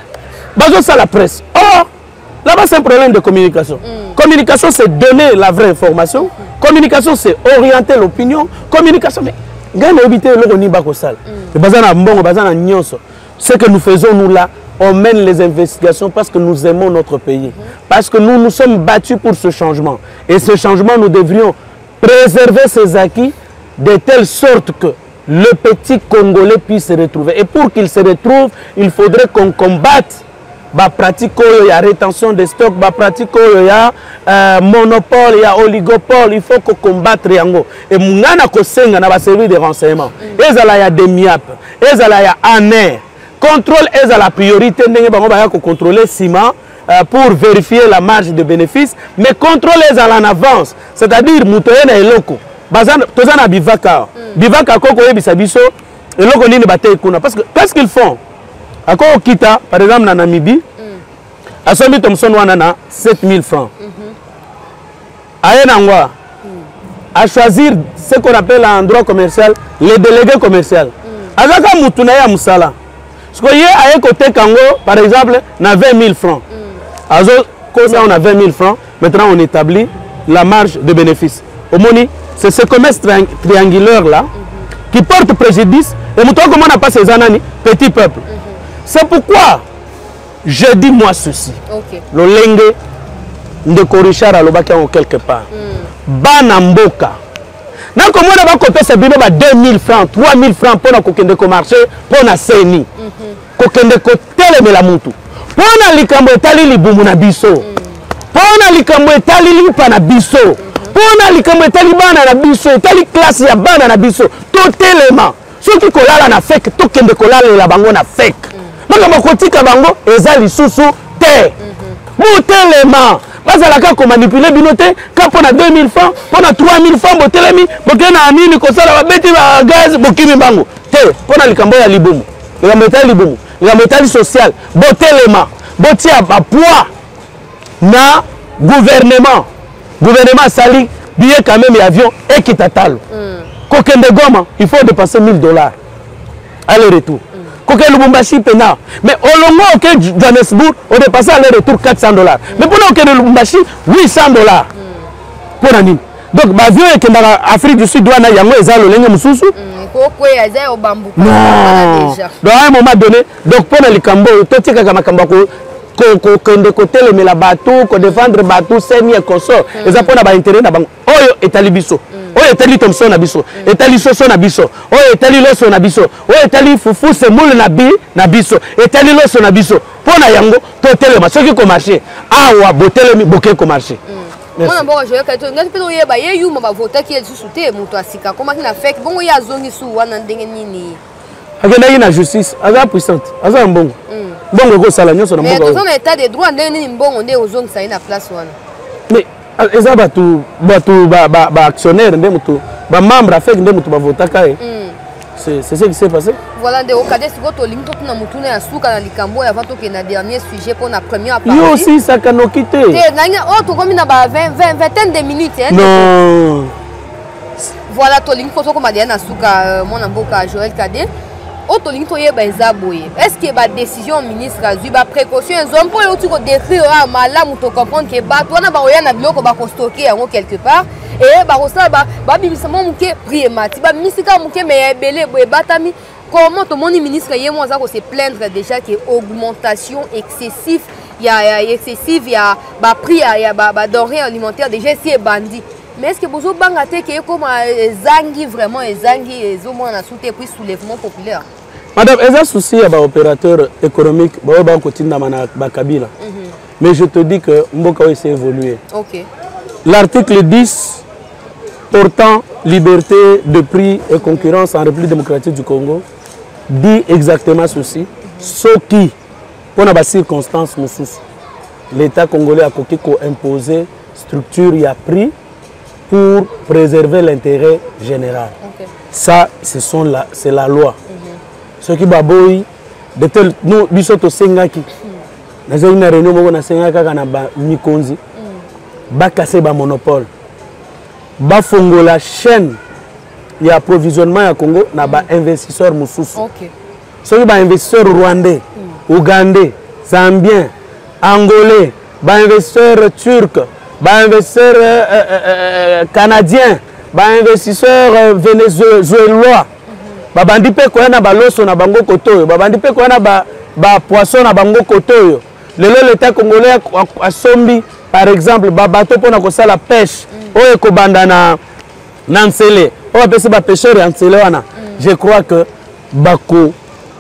bazo ça la presse. Or, là-bas c'est un problème de communication. Mm. Communication c'est donner la vraie information. Mm. Communication c'est orienter l'opinion. Communication, mais gagne éviter le roni bako sal. Bazana mbongo, bazana nyonso. Ce que nous faisons nous là, on mène les investigations parce que nous aimons notre pays. Mm. Parce que nous nous sommes battus pour ce changement. Et ce changement, nous devrions préserver ses acquis de telle sorte que le petit Congolais puisse se retrouver. Et pour qu'il se retrouve, il faudrait qu'on combatte la pratique où il y a rétention de stock, la pratique où il y a euh, monopole, il y a oligopole. Il faut qu'on combatte Riango. Et Moungana Kosenga n'a pas servi de renseignement. Et ça, il y a des M I A P. Et ça, il y a A N E R. Contrôle est la priorité. On va contrôler ciment euh, pour vérifier la marge de bénéfice. Mais contrôle est en avance. C'est-à-dire, Moutoyen et Loko. Tozana Bivaka. Bivaka Koko et Bisabiso. Et Loko Nini Bate Kuna. Parce que qu'est-ce qu'ils font? À quoi Kita, par exemple, en Namibie, à Somi Thompson Wanana, sept mille francs. À Enangwa, à choisir ce qu'on appelle en droit commercial, les délégués commerciaux. À Zaka Moutounaya Moussala. Ce qu'on y a à côté Kango, par exemple, on a vingt mille francs. À Zo, on a vingt mille francs. Maintenant, on établit la marge de bénéfice. Au Moni, c'est ce commerce tri triangulaire-là qui porte préjudice. Et nous comment on n'a pas ces années, petit peuple. C'est pourquoi je dis moi ceci. Okay. Le lenge de Korichara Lobaki en quelque part. Banamboka. Na comment on va copier ce bino ba deux mille francs, trois mille francs pour na kokende ko marché, pour na seni. Kokende ko teleme la mutu. Pour na likambo etali libumu na biso. Pour na likambo etali lipa na biso. Pour na likambo etali bana na biso, etali classe ya bana na biso. To telema. Ceux qui kolala na fake, to kende kolala la bango na fake. Makambo kotika bango ezali susu te. Botelema. Bazalaka ko manipuler binote ka pona deux mille francs, pona trois mille francs botelemi, bokena nini ko sala ba beti ba gaz bokimi bango. Te, pona likambo ya libumu. Likambo ya libumu, likambo ya social, botelema. Botia ba poids na gouvernement. Gouvernement sali billet quand même avion et qui t'attale. Kokende Goma, il faut dépenser mille dollars. Aller-retour. Koke Lubumbashi pena. Mais au long au Johannesburg, on dépasse aller-retour quatre cents dollars. Mais pour nous, Lubumbashi, huit cents dollars. Pour un donc, l'avion est dans l'Afrique du Sud, il y a un zalo, il y a un soussou. Non. Donc, à un moment donné, donc pour les Cambo, tout ce qui est Cambo, qu'on côté mais la bateau, qu'on défendre bateau, seigneur et consort. Et ça pour avoir intérêt dans oh est alibiso. Oh est ali Thompson nabiso. Est ali Soso nabiso. Oh est ali Loso nabiso. Oh est ali Fufu c'est moule nabi nabiso. Est ali Loso nabiso. Pour na yango to telema ceux qui commarché. Ah wa botelemi boké commarché. Mwana mbongo je ka to ngati peto yeba ye yu mba vota ki esu sute muto asika koma kina fake bongo ya zongi su wana ndenge nini. Agenda ina justice, aza puissante, aza mbongo. Bongo go sala nyonso na mbongo. Mais dans un état de droit ndenge nini mbongo nde ozongi sa ina place wana. Mais eza batu batu ba ba, ba actionnaire ndé muto, ba membre afek ndé muto ba vota kai. C'est c'est ce qui s'est passé. Voilà de okade siko to limito tuna mutuna ya suka na likambo ya vanto ke na dernier sujet pour na première partie. Yo aussi ça kano quitté. Te nanga o to komi na ba vingt vingtaine de minutes hein. Non. Voilà to limito to koma na suka mon mboka Joël Kadé. Auto limito yeba ezaboye. Est-ce que ba décision ministre azui ba précaution zone pour yo tiko décrire à malamu to comprendre que ba to na ba oya na biloko ba ko stocker yango quelque part. Et bah ça bah bah bimisamo muke priemati bah misika muke mais belé boye batami comment tout monde ministre yé moi ça ko se plaindre déjà que augmentation excessive il y a excessive il y a bah prix il y a bah denrées alimentaires déjà c'est bandit mais est-ce que bozo banga te que comme zangi vraiment zangi ezo moi na souté puis soulèvement populaire madame est un souci à bah opérateur économique bah ba continue na ba Kabila mais je te dis que mboka essaie évoluer. OK. L'article dix portant liberté de prix et concurrence en République démocratique du Congo dit exactement ceci. Ce qui, pour les circonstances, l'État congolais a imposé structure et a pris pour préserver l'intérêt général. Okay. Ça, c'est la, la loi. Mm-hmm. Ce qui baboui, de tel, nous, bisoto sengaki, nous avons une réunion, nous avons Mikonzi, ba casser ba monopole. Ba fongo la chaîne il y a approvisionnement à Congo na ba investisseur mususu. OK. Ceux ba investisseur rwandais, mm. ougandais, zambien, angolais, ba investisseur turc, ba investisseur euh, euh, euh, canadien, ba investisseur euh, vénézuélois, ba bandi pe ko na ba loso na bango kotoyo, ba bandi pe ko na ba ba poisson na bango kotoyo. Lelo l'État congolais a sombi par exemple ba bateau pour na ko sala pêche, oyo ko banda na na Nsele, oyo pesi ba pêcheur ya Nsele wana. Je crois que bako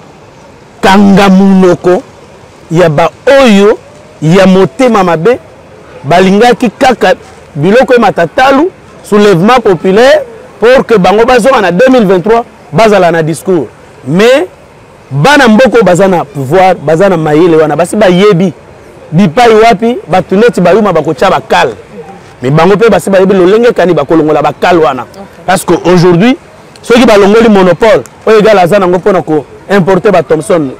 kangamunoko ya ba oyo ya motema mabe balingaki kaka biloko matatalu soulèvement populaire pour que bango bazonga na deux mille vingt-trois bazala na discours mais bana mboko bazana pouvoir bazana mayele wana basi ba yebi bipai wapi batuneti bayuma bakocha bakal mais bango pe basi ba yebi lolenge kani bakolongola bakal wana parce que aujourd'hui ceux qui balongoli monopole o égal azana ngo pona ko importer ba Thomson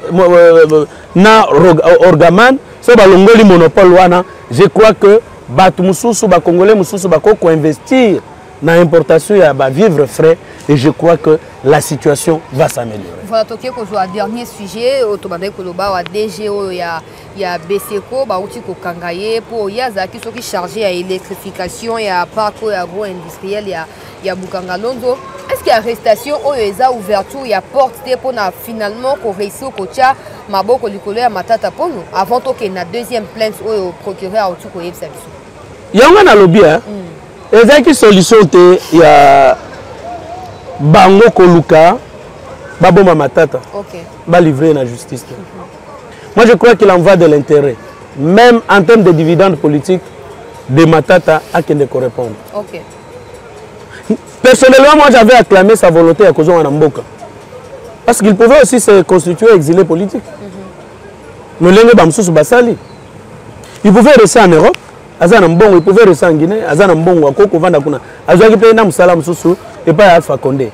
na Orgaman so balongoli monopole wana je crois que batu mususu ba congolais mususu ba ko investir na importation ya ba vivre frais et je crois que la situation va s'améliorer. Voilà toké ko joa dernier sujet otobandai ko loba wa D G o ya ya Beseko ba uti ko kangaye po ya za ki soki chargé à électrification ya parc agro industriel ya ya Bukanga Lonzo. Est-ce qu'il y a arrestation ou eza ouverture ya porte pour na finalement ko réussir ko tia maboko likolo ya matata pono avant to ke na deuxième plainte au procureur auti ko yebisa biso. Yanga na lobby hein. Eza ki solution te ya bango koluka baboma matata. OK. Ba livrer la justice. Mm-hmm. Moi je crois qu'il en va de l'intérêt même en termes de dividendes politiques de matata à qui ne correspond. OK. Personnellement, moi j'avais acclamé sa volonté à Kozon Anamboka. Parce qu'il pouvait aussi se constituer exilé politique. Mais mm-hmm. Il pouvait rester en Europe, il pouvait rester en Guinée, il pouvait rester en Guinée, et pas Alpha Condé.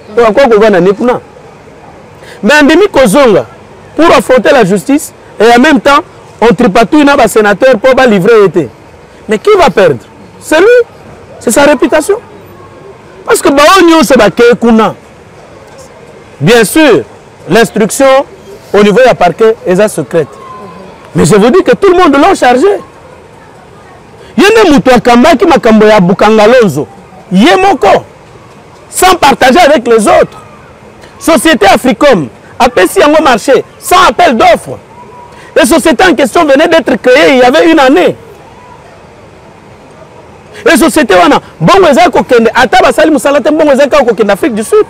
Mais en demi Kozonga, pour affronter la justice, et en même temps, on tripatouille un sénateur pour livrer été. Mais qui va perdre? C'est lui, c'est sa réputation. Parce que bien sûr, l'instruction au niveau du parquet est secrète. Mais je vous dis que tout le monde l'a chargé. Il y a des gens qui ont Bukanga Lonzo, sans partager avec les autres. Société Africom a passé un marché sans appel d'offres. Les sociétés en question venaient d'être créées il y avait une année. Les sociétés wana bon weza ko kende ata basali musalate bon weza ko kende Afrique du Sud.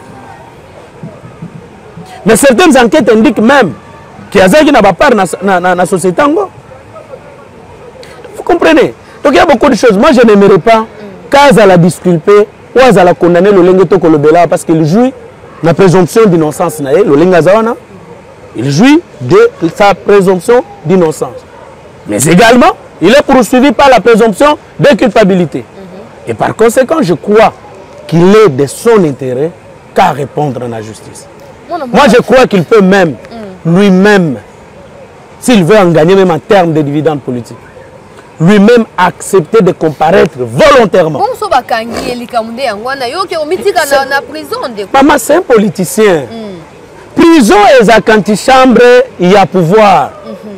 Mais certaines enquêtes indiquent même qu'il y a qui n'a pas part na na na société ngo. Vous comprenez? Donc il y a beaucoup de choses. Moi je n'aimerais pas qu'à la disculper ou à la condamner le lenge to kolobela parce qu'il jouit la présomption d'innocence na le lenga zawana. Il jouit de sa présomption d'innocence. Mais également il est poursuivi par la présomption de culpabilité. Mm-hmm. Et par conséquent, je crois qu'il est de son intérêt qu'à répondre à la justice. Moi, Moi je crois qu'il peut même, mm. lui-même, s'il veut en gagner même en termes de dividendes politiques, lui-même accepter de comparaître volontairement. Maman, c'est un politicien. Mm. Prison et à l'antichambre, il y a pouvoir. Mm-hmm.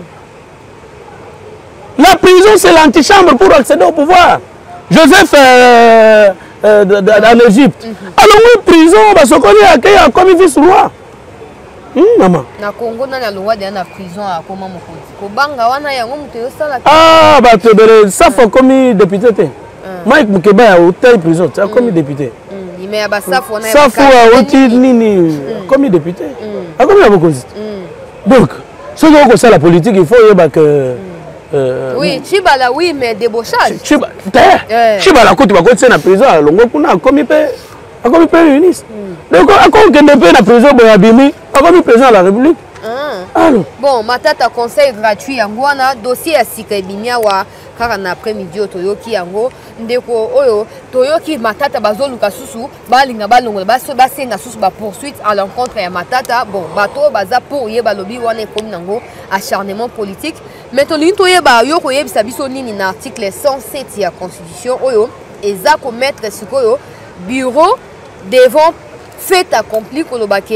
La prison, c'est l'antichambre pour accéder au pouvoir. Joseph euh, euh, en Égypte. Mm-hmm. Alors, oui, prison, parce qu'on est accueilli comme vice-roi. Hum, maman. Na Congo, na la loi de la prison à comment mon Kobanga, wana ya ngomu te osala. Ah, bah tu es ça faut comme député te. Mike Mukeba a hôtel prison, tu as comme député. Il met à ça faut na. Ça faut a hôtel nini comme député. Ah comme la beaucoup. Donc, ce que ça la politique, il faut y avoir que Euh, oui, Chibala, oui, mais débauchage. Chibala, Chibala, quand tu vas continuer la prison, à Longo, on a commis un premier ministre. Donc, à quoi on a la prison, on a abîmé, on a commis président de la République. Alors. Bon, ma tata conseil gratuit, en Guana, dossier à Sikabimia, car en après-midi, Toyoki, Yango, Ndeko, Oyo, Toyoki, ma tata, Bazo, Lukasusu, Balinga, Balongo, Basso, Bassin, Nasus, poursuite à l'encontre de ma tata, bon, bateau, Baza, pour Yebalobi, Wane, comme Nango, acharnement politique. Mais ton Toyeba, Yoko Yeb, Sabisoni, in article cent sept de la Constitution, Oyo, et Zako, maître, Sikoyo, bureau devant fait accompli, Kolobake,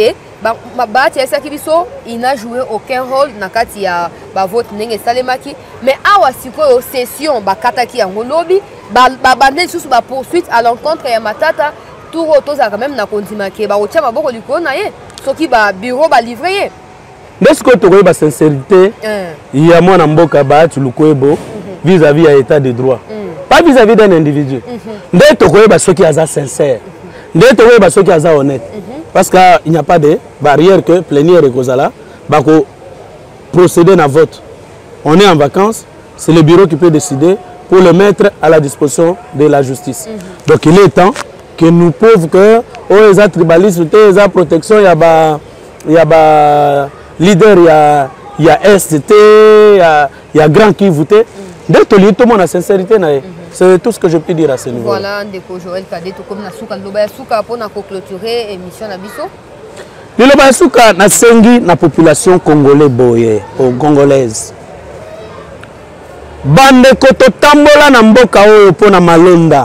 Bahati ya saki biso il n'a joué aucun rôle na kati ya ba vote ndenge salemaki mais awa sikoyo session bakataki yango lobi ba bande susu ba poursuite à l'encontre ya Matata tour toza quand même na kondima ke ba otia maboko likolo na ye soki ba bureau ba livrer ye est-ce que tu as la sincérité il y a mon mboka Bahati Lukwebo vis-à-vis à l'état de droit pas vis-à-vis d'un individu ndé to koyeba soki aza sincère ndé to koyeba soki aza honnête parce qu'il n'y a pas de barrière que plénière et kozala bako procéder na vote on est en vacances c'est le bureau qui peut décider pour le mettre à la disposition de la justice donc il est temps que nous prouvent que oh les tribalistes les protection il y a ba il y a ba leader il y a il y a S T il y a il y a grand qui votait dès que tout le monde a sincérité na c'est tout ce que je peux dire à ce niveau. Voilà ndeko Joël Cadet to comme na suka loba suka pour na clôturer émission na biso. Le loba suka na sengi na population congolais boye ou congolaise. Bande ko to tambola na mboka oyo pona malonda.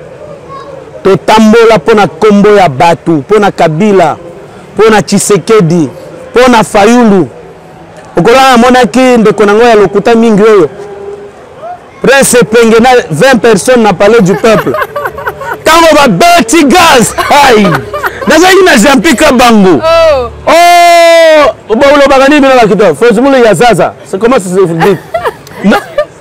To tambola pona kombo ya batu, pona Kabila, pona Tshisekedi, pona Fayulu. Okola monaki ndeko nango ya lokuta mingi oyo. Prince Pengena, vingt personnes n'a parlé du peuple. Quand on va bâtir gaz, aïe, dans un Jean-Pierre Bango. Oh, oh, bon, le bagani, mais là, qui faut se y a Zaza. C'est comment ça se dit? Non,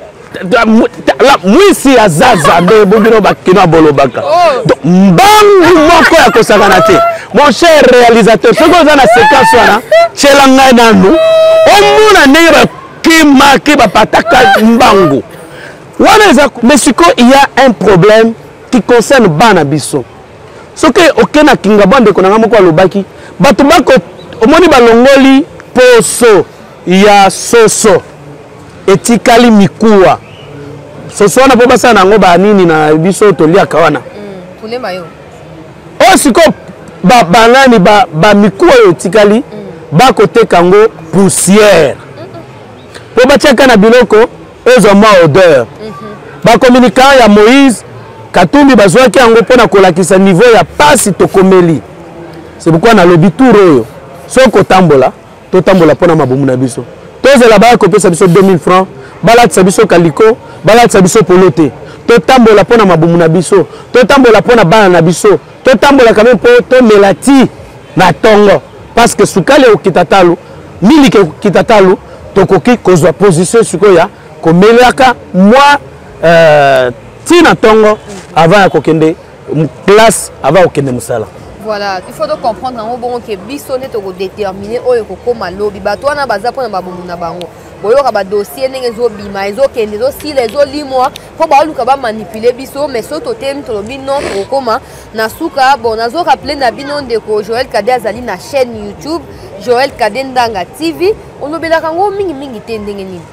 là, moi, si à Zaza, de Bobino Bakino Bolobaka. Donc, Bango, Moko ya Kosaganate. Mon cher réalisateur, ce qu'on a la séquence, là, c'est l'angaïnanou. On m'a dit qui marque Pataka Mbango. Mais il y a un problème qui concerne Banabiso. Ce que aucun a Kingabon de Konamoko Lobaki, Batubako, au moni balongoli, Poso, il y a Soso, Etikali Mikua. Soso na pas ça na ngoba nini na biso tolia kawana. Tous les maillots. Oh, siko ba banani ba ba Mikua Etikali, ba côté Kango poussière. Pour bateka na biloko, eux ont moins odeur. Ba communicant ya Moïse Katumbi bazwaki yango pona kolakisa niveau ya pasi tokomeli. C'est pourquoi na lobi tour oyo. Soko tambola, to tambola pona mabomu na biso. Tozela ba ko pesa biso deux mille francs, balatisa biso kaliko, balatisa biso polote. To tambola pona mabomu na biso, to tambola pona bana na biso, to tambola quand même po to melati na tongo parce que sukale okitatalu, milike okitatalu, tokoki kozwa position sikoya komeliaka moi Euh, tina tongo avant ya kokende classe avant kokende musala. Voilà, il faut donc comprendre en bon que biso ne to déterminer oyo kokoma lobi bato wana baza pona babumu na bango. Boyo ka ba dossier ndenge zo bima ezo kende zo si les zo limwa po ba luka ba manipuler biso mais so to tem to lobi non kokoma na suka bon nazo rappeler na bino ndeko Joël Cadet azali na chaîne YouTube Joël Cadet Ndanga T V on lobela kango mingi mingi te ndenge nini.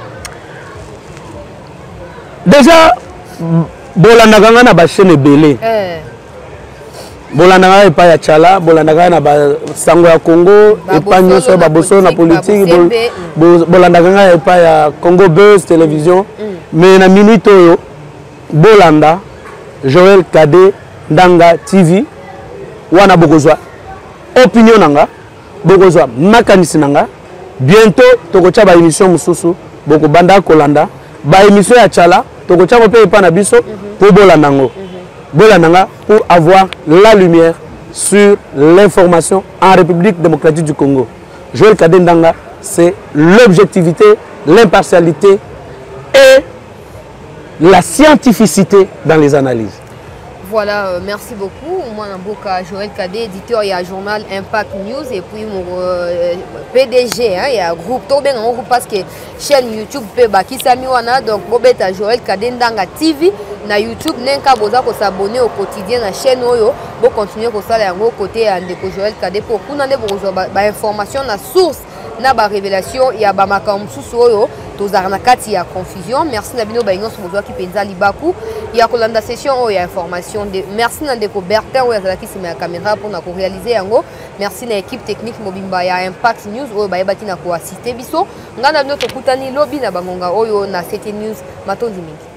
Déjà, bolandaka na ba chaîne ebele. Eh. Bolandaka epa ya Tchala, bolandaka na ba sango ya Congo, epa nyonso ba boso na politique, bolandaka epa ya Congo Buzz télévision. Mais na minute oyo bolanda Joël Cadet Ndanga T V wana bokozwa opinion nanga, bokozwa makanisi nanga. Bientôt tokocha ba émission mususu, boko banda kolanda. Ba émission ya Tchala toko tchako pe pa na biso pour bolanango bolananga pour avoir la lumière sur l'information en République démocratique du Congo. Joël Cadet Ndanga, c'est l'objectivité, l'impartialité et la scientificité dans les analyses. Voilà, euh, merci beaucoup. Moi, Namboka Joël Cadet, éditeur, il y a journal Impact News et puis mon euh, P D G, hein, il y a un groupe, tout bien, on parce que chaîne YouTube Peba qui s'amiwana donc Bobeta Joël Cadet Ndanga T V na YouTube n'enka boza ko s'abonner au quotidien na chaîne oyo, bo continuer ko sala yango côté Ndeko Joël Cadet pour kuna ne bozo ba information na source na ba révélation ya ba makambo susu oyo tozarna kati ya confusion. Merci na bino ba inyo so bozo ki penza libaku ya kolanda session oyo ya information de merci na Ndeko Bertin oyo azalaki sima ya caméra pour na ko réaliser yango. Merci na équipe technique mobimba ya Impact News oyo ba yebaki na ko assister biso ngana bino tokutani lobi na bangonga oyo na C T News matondi mingi.